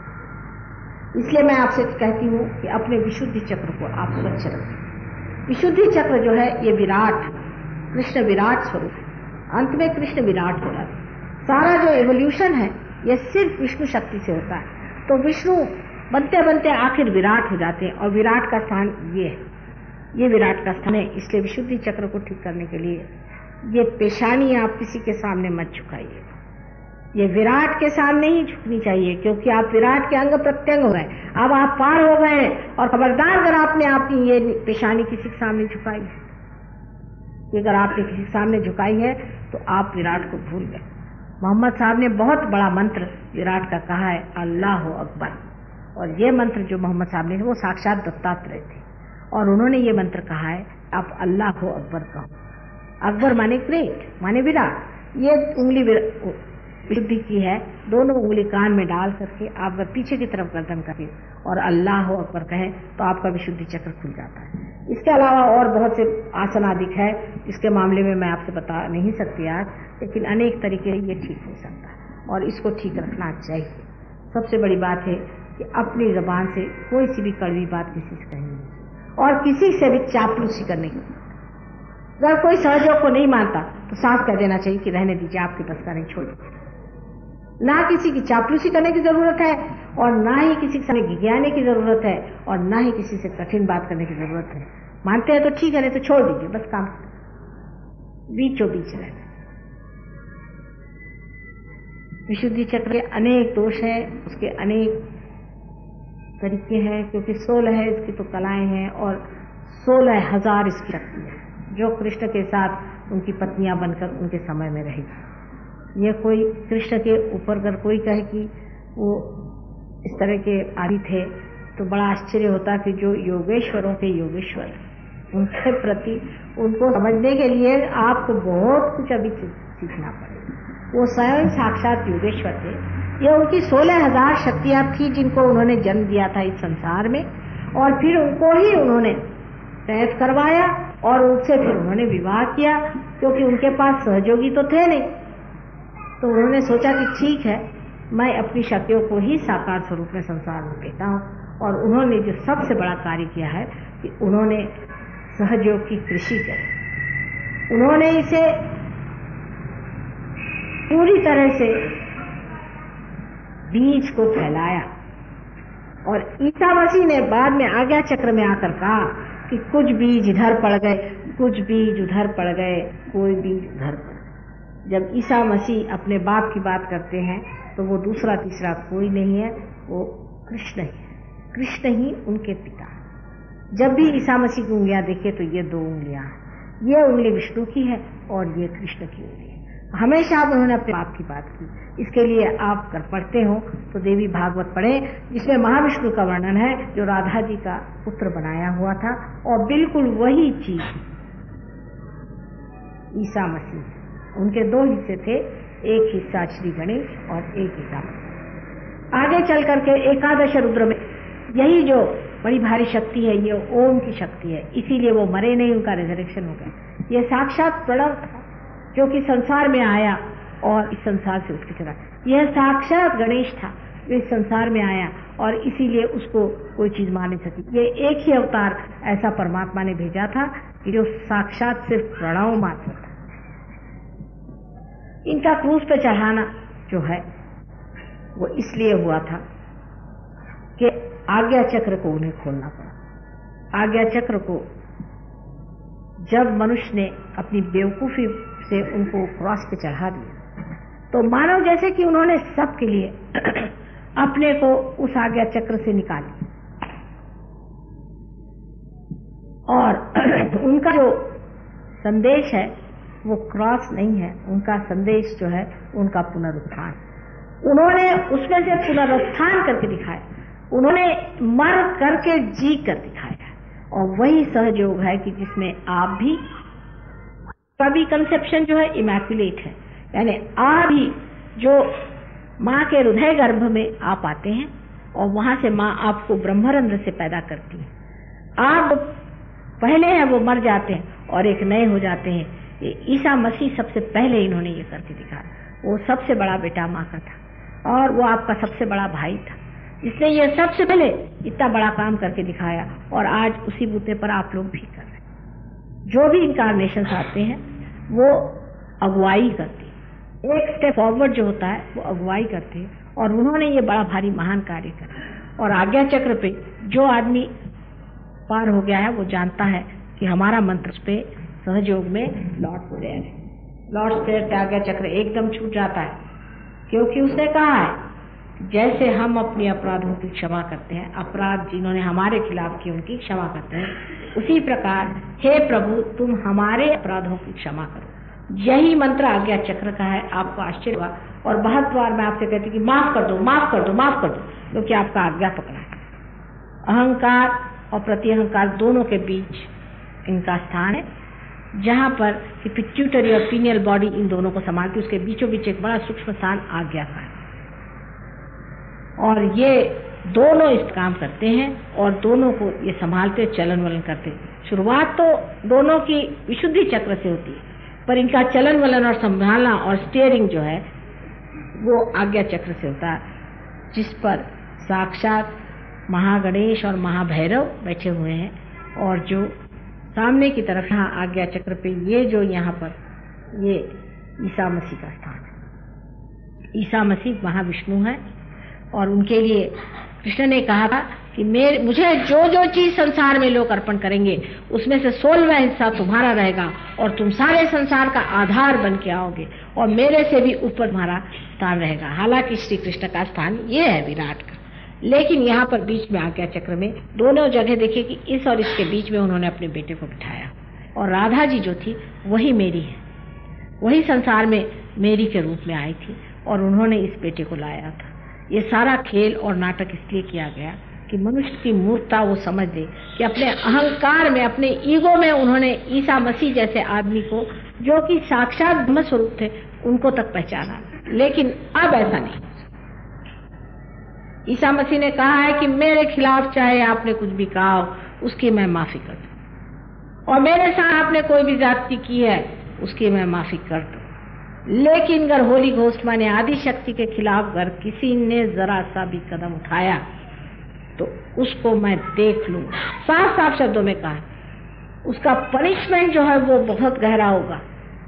है। इसलिए मैं आपसे कहती हूँ कि अपने विशुद्धि चक्र को आप स्वच्छ रखें। विशुद्धि चक्र जो है ये विराट, कृष्ण विराट स्वरूप है। अंत में कृष्ण विराट हो जाता है। सारा जो एवोल्यूशन है ये सिर्फ विष्णु शक्ति से होता है। तो विष्णु बनते बनते आखिर विराट हो जाते हैं, और विराट का स्थान ये है, ये विराट का स्थान है। इसलिए विशुद्धि चक्र को ठीक करने के लिए ये पेशानी आप किसी के सामने मत झुकाइए, ये विराट के सामने ही झुकनी चाहिए, क्योंकि आप विराट के अंग प्रत्यंग हो गए, अब आप पार हो गए। और खबरदार अगर आपने आपकी ये पेशानी किसी के सामने झुकाई है, कि अगर आपने किसी के सामने झुकाई है तो आप विराट को भूल गए। मोहम्मद साहब ने बहुत बड़ा मंत्र विराट का कहा है, अल्लाह अकबर। और ये मंत्र जो मोहम्मद साहब ने, वो साक्षात दत्तात्रेय थे, और उन्होंने ये मंत्र कहा है, आप अल्लाह अकबर कहो। अकबर माने ग्रेट, माने विराट। ये उंगली विशुद्धि की है, दोनों उंगली कान में डाल करके आप अगर पीछे की तरफ गर्दन करके और अल्लाह अकबर कहें तो आपका विशुद्धि चक्र खुल जाता है। इसके अलावा और बहुत से आसन आदि है, इसके मामले में मैं आपसे बता नहीं सकती आज, लेकिन अनेक तरीके से ये ठीक हो सकता है और इसको ठीक रखना चाहिए। सबसे बड़ी बात है कि अपनी जबान से कोई सी भी कड़वी बात किसी से कहनी नहीं, और किसी से भी चापलूसी करने की। अगर कोई सहयोग को नहीं मानता तो साफ कह देना चाहिए कि रहने दीजिए, आपके बस का नहीं, छोड़िए। ना किसी की चापलूसी करने की जरूरत है, और ना ही किसी के सामने गिगियाने की जरूरत है, और ना ही किसी से कठिन बात करने की जरूरत है। मानते हैं तो ठीक है, नहीं तो छोड़ दीजिए, बस काम बीचों बीच रहना। विशुद्धि चक्र के अनेक दोष हैं, उसके अनेक तरीके हैं, क्योंकि 16 है इसकी तो कलाएं हैं, और 16,000 इसकी शक्ति है जो कृष्ण के साथ उनकी पत्नियां बनकर उनके समय में रही। ये कोई कृष्ण के ऊपर अगर कोई कहे कि वो इस तरह के आदि थे तो बड़ा आश्चर्य होता कि जो योगेश्वरों के योगेश्वर, उनके प्रति उनको समझने के लिए आपको बहुत कुछ अभी सीखना पड़ेगा। वो स्वयं साक्षात योगेश्वर थे। ये उनकी 16,000 शक्तियां थी जिनको उन्होंने जन्म दिया था इस संसार में, और फिर उनको ही उन्होंने कैद करवाया और उनसे फिर उन्होंने विवाह किया, क्योंकि उनके पास सहयोगी तो थे नहीं। तो उन्होंने सोचा कि ठीक है, मैं अपनी शक्तियों को ही साकार स्वरूप में संसार में कहता हूँ। और उन्होंने जो सबसे बड़ा कार्य किया है कि उन्होंने सहयोग की कृषि करी, उन्होंने इसे पूरी तरह से बीज को फैलाया। और ईसा मसीह ने बाद में आज्ञा चक्र में आकर कहा कि कुछ बीज इधर पड़ गए, कुछ बीज उधर पड़ गए, कोई बीज उधर पड़ गए। जब ईसा मसीह अपने बाप की बात करते हैं तो वो दूसरा तीसरा कोई नहीं है, वो कृष्ण ही है। कृष्ण ही उनके पिता है। जब भी ईसा मसीह की उंगलियां देखे तो ये दो उंगलियां हैं, ये उंगली विष्णु की है और ये कृष्ण की उंगली है। हमेशा उन्होंने अपने बाप की बात की। इसके लिए आप कर पढ़ते हो तो देवी भागवत पढ़े, जिसमें महाविष्णु का वर्णन है जो राधा जी का पुत्र बनाया हुआ था। और बिल्कुल वही चीज ईसा मसीह, उनके दो हिस्से थे, एक हिस्सा श्री गणेश और एक ईसा मसीह। आगे चल करके एकादश रुद्र में यही जो बड़ी भारी शक्ति है, ये ओम की शक्ति है, इसीलिए वो मरे नहीं, उनका रिजरेक्शन हो गया। ये साक्षात प्रणव था जो कि संसार में आया और इस संसार से उठ के चला। यह साक्षात गणेश था जो इस संसार में आया और इसीलिए उसको कोई चीज मार नहीं सकी। ये एक ही अवतार ऐसा परमात्मा ने भेजा था कि जो साक्षात सिर्फ प्रणव मात्र था। इनका क्रूस पे चढ़ाना जो है वो इसलिए हुआ था कि आज्ञा चक्र को उन्हें खोलना पड़ा। आज्ञा चक्र को जब मनुष्य ने अपनी बेवकूफी से उनको क्रॉस पे चढ़ा दिया तो मानव जैसे कि उन्होंने सबके लिए अपने को उस आज्ञा चक्र से निकाली और उनका जो संदेश है वो क्रॉस नहीं है, उनका संदेश जो है उनका पुनरुत्थान। उन्होंने उसमें से पुनरुत्थान करके दिखाया, उन्होंने मर करके जी कर दिखाया। और वही सहयोग है कि जिसमें आप भी, कभी कंसेप्शन जो है इमैक्युलेट है, यानी आप भी जो माँ के हृदय गर्भ में आप आते हैं और वहां से माँ आपको ब्रह्मरंध्र से पैदा करती है। आप पहले हैं वो मर जाते हैं और एक नए हो जाते हैं। ये ईसा मसीह सबसे पहले इन्होंने ये करके दिखाया। वो सबसे बड़ा बेटा माँ का था और वो आपका सबसे बड़ा भाई था, जिसने ये सबसे पहले इतना बड़ा काम करके दिखाया और आज उसी बूते पर आप लोग भी कर रहे हैं। जो भी इनकारनेशंस आते हैं वो अगुवाई करती है, एक स्टेप फॉरवर्ड जो होता है वो अगुवाई करते हैं और उन्होंने ये बड़ा भारी महान कार्य करा। और आज्ञा चक्र पे जो आदमी पार हो गया है वो जानता है कि हमारा मंत्र उस पे सहयोग में लॉर्ड्स प्रेयर है। लॉर्ड्स प्रेयर से आज्ञा चक्र एकदम छूट जाता है, क्योंकि उसने कहा है जैसे हम अपने अपराधों की क्षमा करते हैं, अपराध जिन्होंने हमारे खिलाफ किए उनकी क्षमा करते हैं, उसी प्रकार हे प्रभु तुम हमारे अपराधों की क्षमा करो। यही मंत्र आज्ञा चक्र का है। आपको आश्चर्य हुआ और बहुत बार मैं आपसे कहती कि माफ कर दो, माफ कर दो, माफ कर दो, क्योंकि आपका आज्ञा पकड़ा है। अहंकार और प्रति अहंकार दोनों के बीच इनका स्थान है, जहां पर कि पिट्यूटरी और पीनियल बॉडी इन दोनों को संभालती, उसके बीचों बीच एक बड़ा सूक्ष्म स्थान आज्ञा का है। और ये दोनों इस काम करते हैं और दोनों को ये संभालते चलन वलन करते। शुरुआत तो दोनों की विशुद्धि चक्र से होती है, पर इनका चलन वलन और संभालना और स्टीयरिंग जो है वो आज्ञा चक्र से होता है, जिस पर साक्षात महागणेश और महाभैरव बैठे हुए हैं। और जो सामने की तरफ यहाँ आज्ञा चक्र पे ये जो यहाँ पर ये ईसा मसीह का स्थान है। ईसा मसीह महाविष्णु है और उनके लिए कृष्ण ने कहा था कि मुझे जो जो चीज संसार में लोग अर्पण करेंगे उसमें से 16वां हिस्सा तुम्हारा रहेगा और तुम सारे संसार का आधार बन के आओगे और मेरे से भी ऊपर तुम्हारा स्थान रहेगा। हालांकि श्री कृष्ण का स्थान ये है विराट का, लेकिन यहाँ पर बीच में आज्ञा चक्र में दोनों जगह देखिए कि इस और इसके बीच में उन्होंने अपने बेटे को बिठाया। और राधा जी जो थी वही मेरी है, वही संसार में मेरी के रूप में आई थी और उन्होंने इस बेटे को लाया था। ये सारा खेल और नाटक इसलिए किया गया कि मनुष्य की मूर्खता वो समझ दे कि अपने अहंकार में, अपने ईगो में उन्होंने ईसा मसीह जैसे आदमी को जो कि साक्षात ब्रह्म स्वरूप थे उनको तक पहचाना। लेकिन अब ऐसा नहीं। ईसा मसीह ने कहा है कि मेरे खिलाफ चाहे आपने कुछ भी कहा हो उसकी मैं माफी कर दूं, और मेरे साथ आपने कोई भी ज्यादती की है उसकी मैं माफी कर दूं। लेकिन अगर होली घोस्ट माने आदि शक्ति के खिलाफ अगर किसी ने जरा सा भी कदम उठाया तो उसको मैं देख लूंगा। साफ साफ शब्दों में कहा, उसका पनिशमेंट जो है वो बहुत गहरा होगा।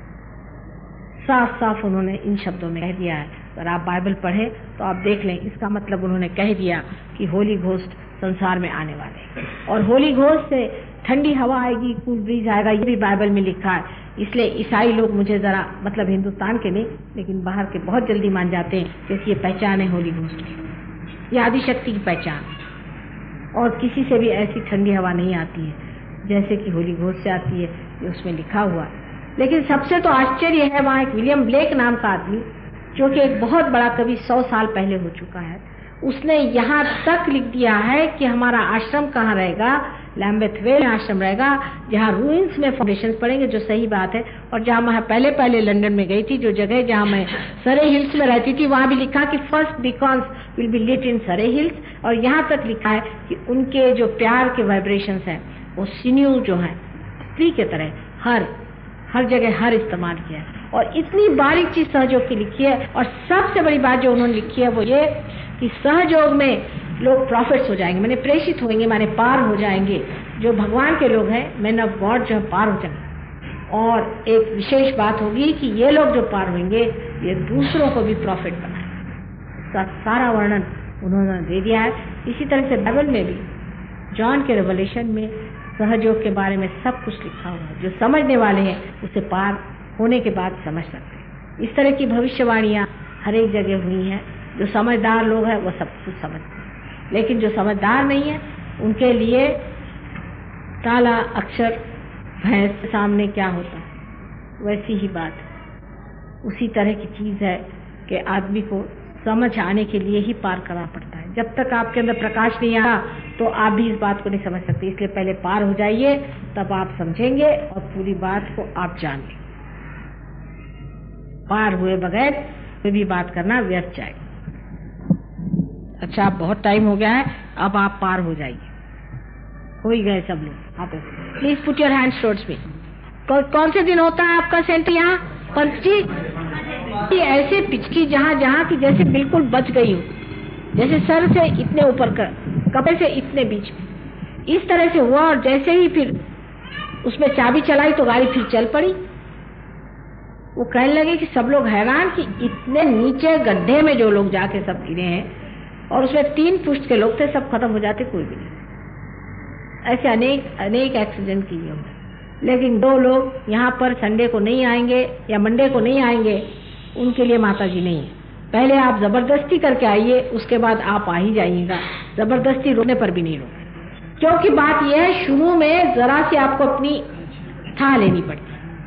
साफ साफ उन्होंने इन शब्दों में कह दिया है। अगर आप बाइबल पढ़े तो आप देख लें, इसका मतलब उन्होंने कह दिया कि होली घोस्ट संसार में आने वाले, और होली घोस्ट से ठंडी हवा आएगी, कूल ब्रीज आएगा, ये भी बाइबल में लिखा है। इसलिए ईसाई लोग मुझे जरा, मतलब हिंदुस्तान के नहीं लेकिन बाहर के, बहुत जल्दी मान जाते हैं कि ये पहचान है होली घोस्ट की, ये आदिशक्ति की पहचान, और किसी से भी ऐसी ठंडी हवा नहीं आती है जैसे कि होली घोस्ट से आती है, ये उसमें लिखा हुआ है। लेकिन सबसे तो आश्चर्य है, वहाँ एक विलियम ब्लेक नाम का आदमी, जो कि एक बहुत बड़ा कवि 100 साल पहले हो चुका है, उसने यहाँ तक लिख दिया है कि हमारा आश्रम कहाँ रहेगा, लैम्बेथ वेल आश्रम रहेगा, जहाँ रूइंस में फाउंडेशन पड़ेंगे, जो सही बात है। और जहाँ मैं पहले लंदन में गई थी, जो जगह जहाँ मैं सरे हिल्स में रहती थी, वहाँ भी लिखा कि first beacons will be lit in Surrey hills, और यहाँ तक लिखा है कि उनके जो प्यार के वाइब्रेशंस हैं वो सिन्यू जो है स्त्री के तरह हर जगह हर इस्तेमाल किया है। और इतनी बारीक चीज सहयोग की लिखी है। और सबसे बड़ी बात जो उन्होंने लिखी है वो ये कि सहयोग में लोग प्रॉफिट्स हो जाएंगे, माने प्रेषित होंगे, माने पार हो जाएंगे। जो भगवान के लोग हैं, मैन ऑफ गॉड, जो पार हो जाएंगे। और एक विशेष बात होगी कि ये लोग जो पार होंगे ये दूसरों को भी प्रॉफिट बनाएंगे। इसका सारा वर्णन उन्होंने दे दिया है। इसी तरह से बाइबल में भी जॉन के रेवलेशन में सहयोग के बारे में सब कुछ लिखा हुआ है। जो समझने वाले हैं उसे पार होने के बाद समझ सकते हैं। इस तरह की भविष्यवाणियां हर एक जगह हुई हैं। जो समझदार लोग हैं वो सब कुछ समझते हैं, लेकिन जो समझदार नहीं है उनके लिए काला अक्षर भैंस के सामने क्या होता है, वैसी ही बात उसी तरह की चीज है कि आदमी को समझ आने के लिए ही पार करना पड़ता है। जब तक आपके अंदर प्रकाश नहीं आया तो आप भी इस बात को नहीं समझ सकते। इसलिए पहले पार हो जाइए, तब आप समझेंगे और पूरी बात को आप जान लेंगे। पार हुए बगैर कोई भी बात करना व्यर्थ जाएगा। अच्छा, अब बहुत टाइम हो गया है, अब आप पार हो जाइए। हो ही गए सब लोग। आप please put your hands towards me. कौन से दिन होता है आपका सेंटर यहाँ? पंच जी, ऐसे पिचकी जहाँ की जैसे बिल्कुल बच गई हो, जैसे सर से इतने ऊपर कर, कपड़े से इतने बीच में, इस तरह से हुआ। और जैसे ही फिर उसमें चाबी चलाई तो गाड़ी फिर चल पड़ी। वो कहने लगे कि सब लोग हैरान कि इतने नीचे गड्ढे में जो लोग जाके सब गिरे हैं, और उसमें 3 पुष्ट के लोग थे, सब खत्म हो जाते, कोई भी नहीं। ऐसे अनेक एक्सीडेंट किए होंगे। लेकिन 2 लोग यहाँ पर संडे को नहीं आएंगे या मंडे को नहीं आएंगे, उनके लिए माता जी नहीं है। पहले आप जबरदस्ती करके आइए, उसके बाद आप आ ही जाइएगा। जबरदस्ती रोने पर भी नहीं रोके, क्योंकि बात यह है शुरू में जरा सी आपको अपनी था लेनी पड़ती।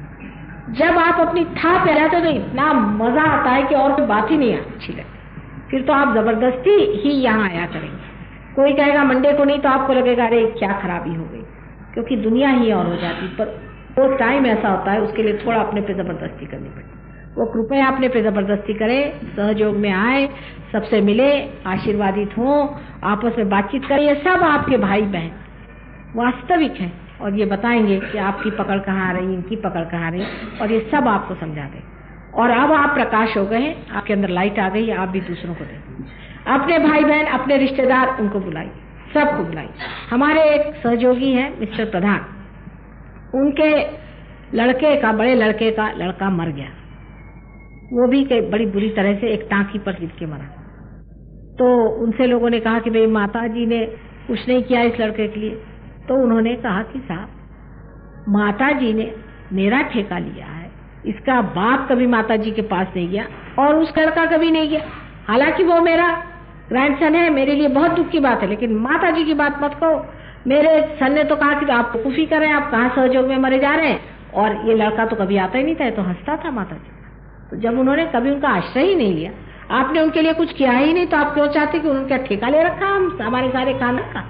जब आप अपनी था पे जाते तो इतना मजा आता है कि और कोई बात ही नहीं अच्छी लगती। फिर तो आप जबरदस्ती ही यहाँ आया करेंगे। कोई कहेगा मंडे को नहीं तो आपको लगेगा अरे क्या खराबी हो गई, क्योंकि दुनिया ही और हो जाती। पर वो टाइम ऐसा होता है, उसके लिए थोड़ा अपने पे जबरदस्ती करनी पड़ती। वो कृपया अपने पे जबरदस्ती करें, सहयोग में आए, सबसे मिले, आशीर्वादित हों, आपस में बातचीत करें। ये सब आपके भाई बहन वास्तविक हैं और ये बताएंगे कि आपकी पकड़ कहाँ आ रही, इनकी पकड़ कहाँ आ रही, और ये सब आपको समझा दें। और अब आप प्रकाश हो गए हैं, आपके अंदर लाइट आ गई, आप भी दूसरों को दें। अपने भाई बहन, अपने रिश्तेदार, उनको बुलाइए, सबको बुलाइए। हमारे एक सहयोगी हैं मिस्टर प्रधान, उनके लड़के का, बड़े लड़के का लड़का मर गया। वो भी बड़ी बुरी तरह से एक टांकी पर गिर के मरा। तो उनसे लोगों ने कहा कि भाई माता जी ने कुछ नहीं किया इस लड़के के लिए। तो उन्होंने कहा कि साहब, माता जी ने मेरा ठेका लिया है, इसका बाप कभी माता जी के पास नहीं गया और उस लड़का कभी नहीं गया। हालांकि वो मेरा ग्रैंडसन है, मेरे लिए बहुत दुख की बात है, लेकिन माता जी की बात मत कहो। मेरे सन ने तो कहा कि आप कुफी कर रहे हैं, आप कहाँ सहयोग में मरे जा रहे हैं, और ये लड़का तो कभी आता ही नहीं था, तो हंसता था माता जी। तो जब उन्होंने कभी उनका आश्रय ही नहीं लिया, आपने उनके लिए कुछ किया ही नहीं, तो आप क्यों चाहते कि उनका ठेका ले रखा हम हमारे सारे खाना का।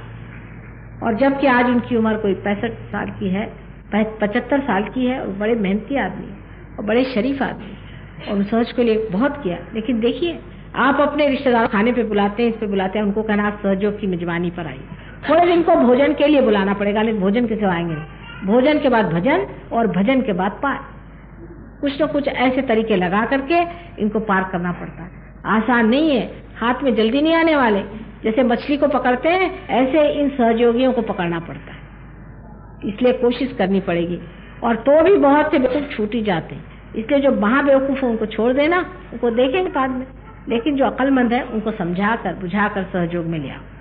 और जबकि आज उनकी उम्र कोई 65 साल की है, 75 साल की है, और बड़े मेहनती आदमी और बड़े शरीफ आदमी, और उन सहज के लिए बहुत किया। लेकिन देखिए, आप अपने रिश्तेदार खाने पे बुलाते हैं, इस पे बुलाते हैं, उनको कहना आप सहयोग की मेजबानी पर आइए। थोड़े दिन को भोजन के लिए बुलाना पड़ेगा, लेकिन भोजन के सिवा आएंगे नहीं। भोजन के बाद भजन और भजन के बाद पार। कुछ न कुछ ऐसे तरीके लगा करके इनको पार करना पड़ता है। आसान नहीं है, हाथ में जल्दी नहीं आने वाले। जैसे मछली को पकड़ते हैं ऐसे इन सहयोगियों को पकड़ना पड़ता है, इसलिए कोशिश करनी पड़ेगी। और तो भी बहुत से बेवकूफ छूट ही जाते हैं, इसलिए जो महाबेवकूफ है उनको छोड़ देना, उनको देखेंगे बाद में, लेकिन जो अक्लमंद है उनको समझाकर बुझाकर सहयोग में ले आओ।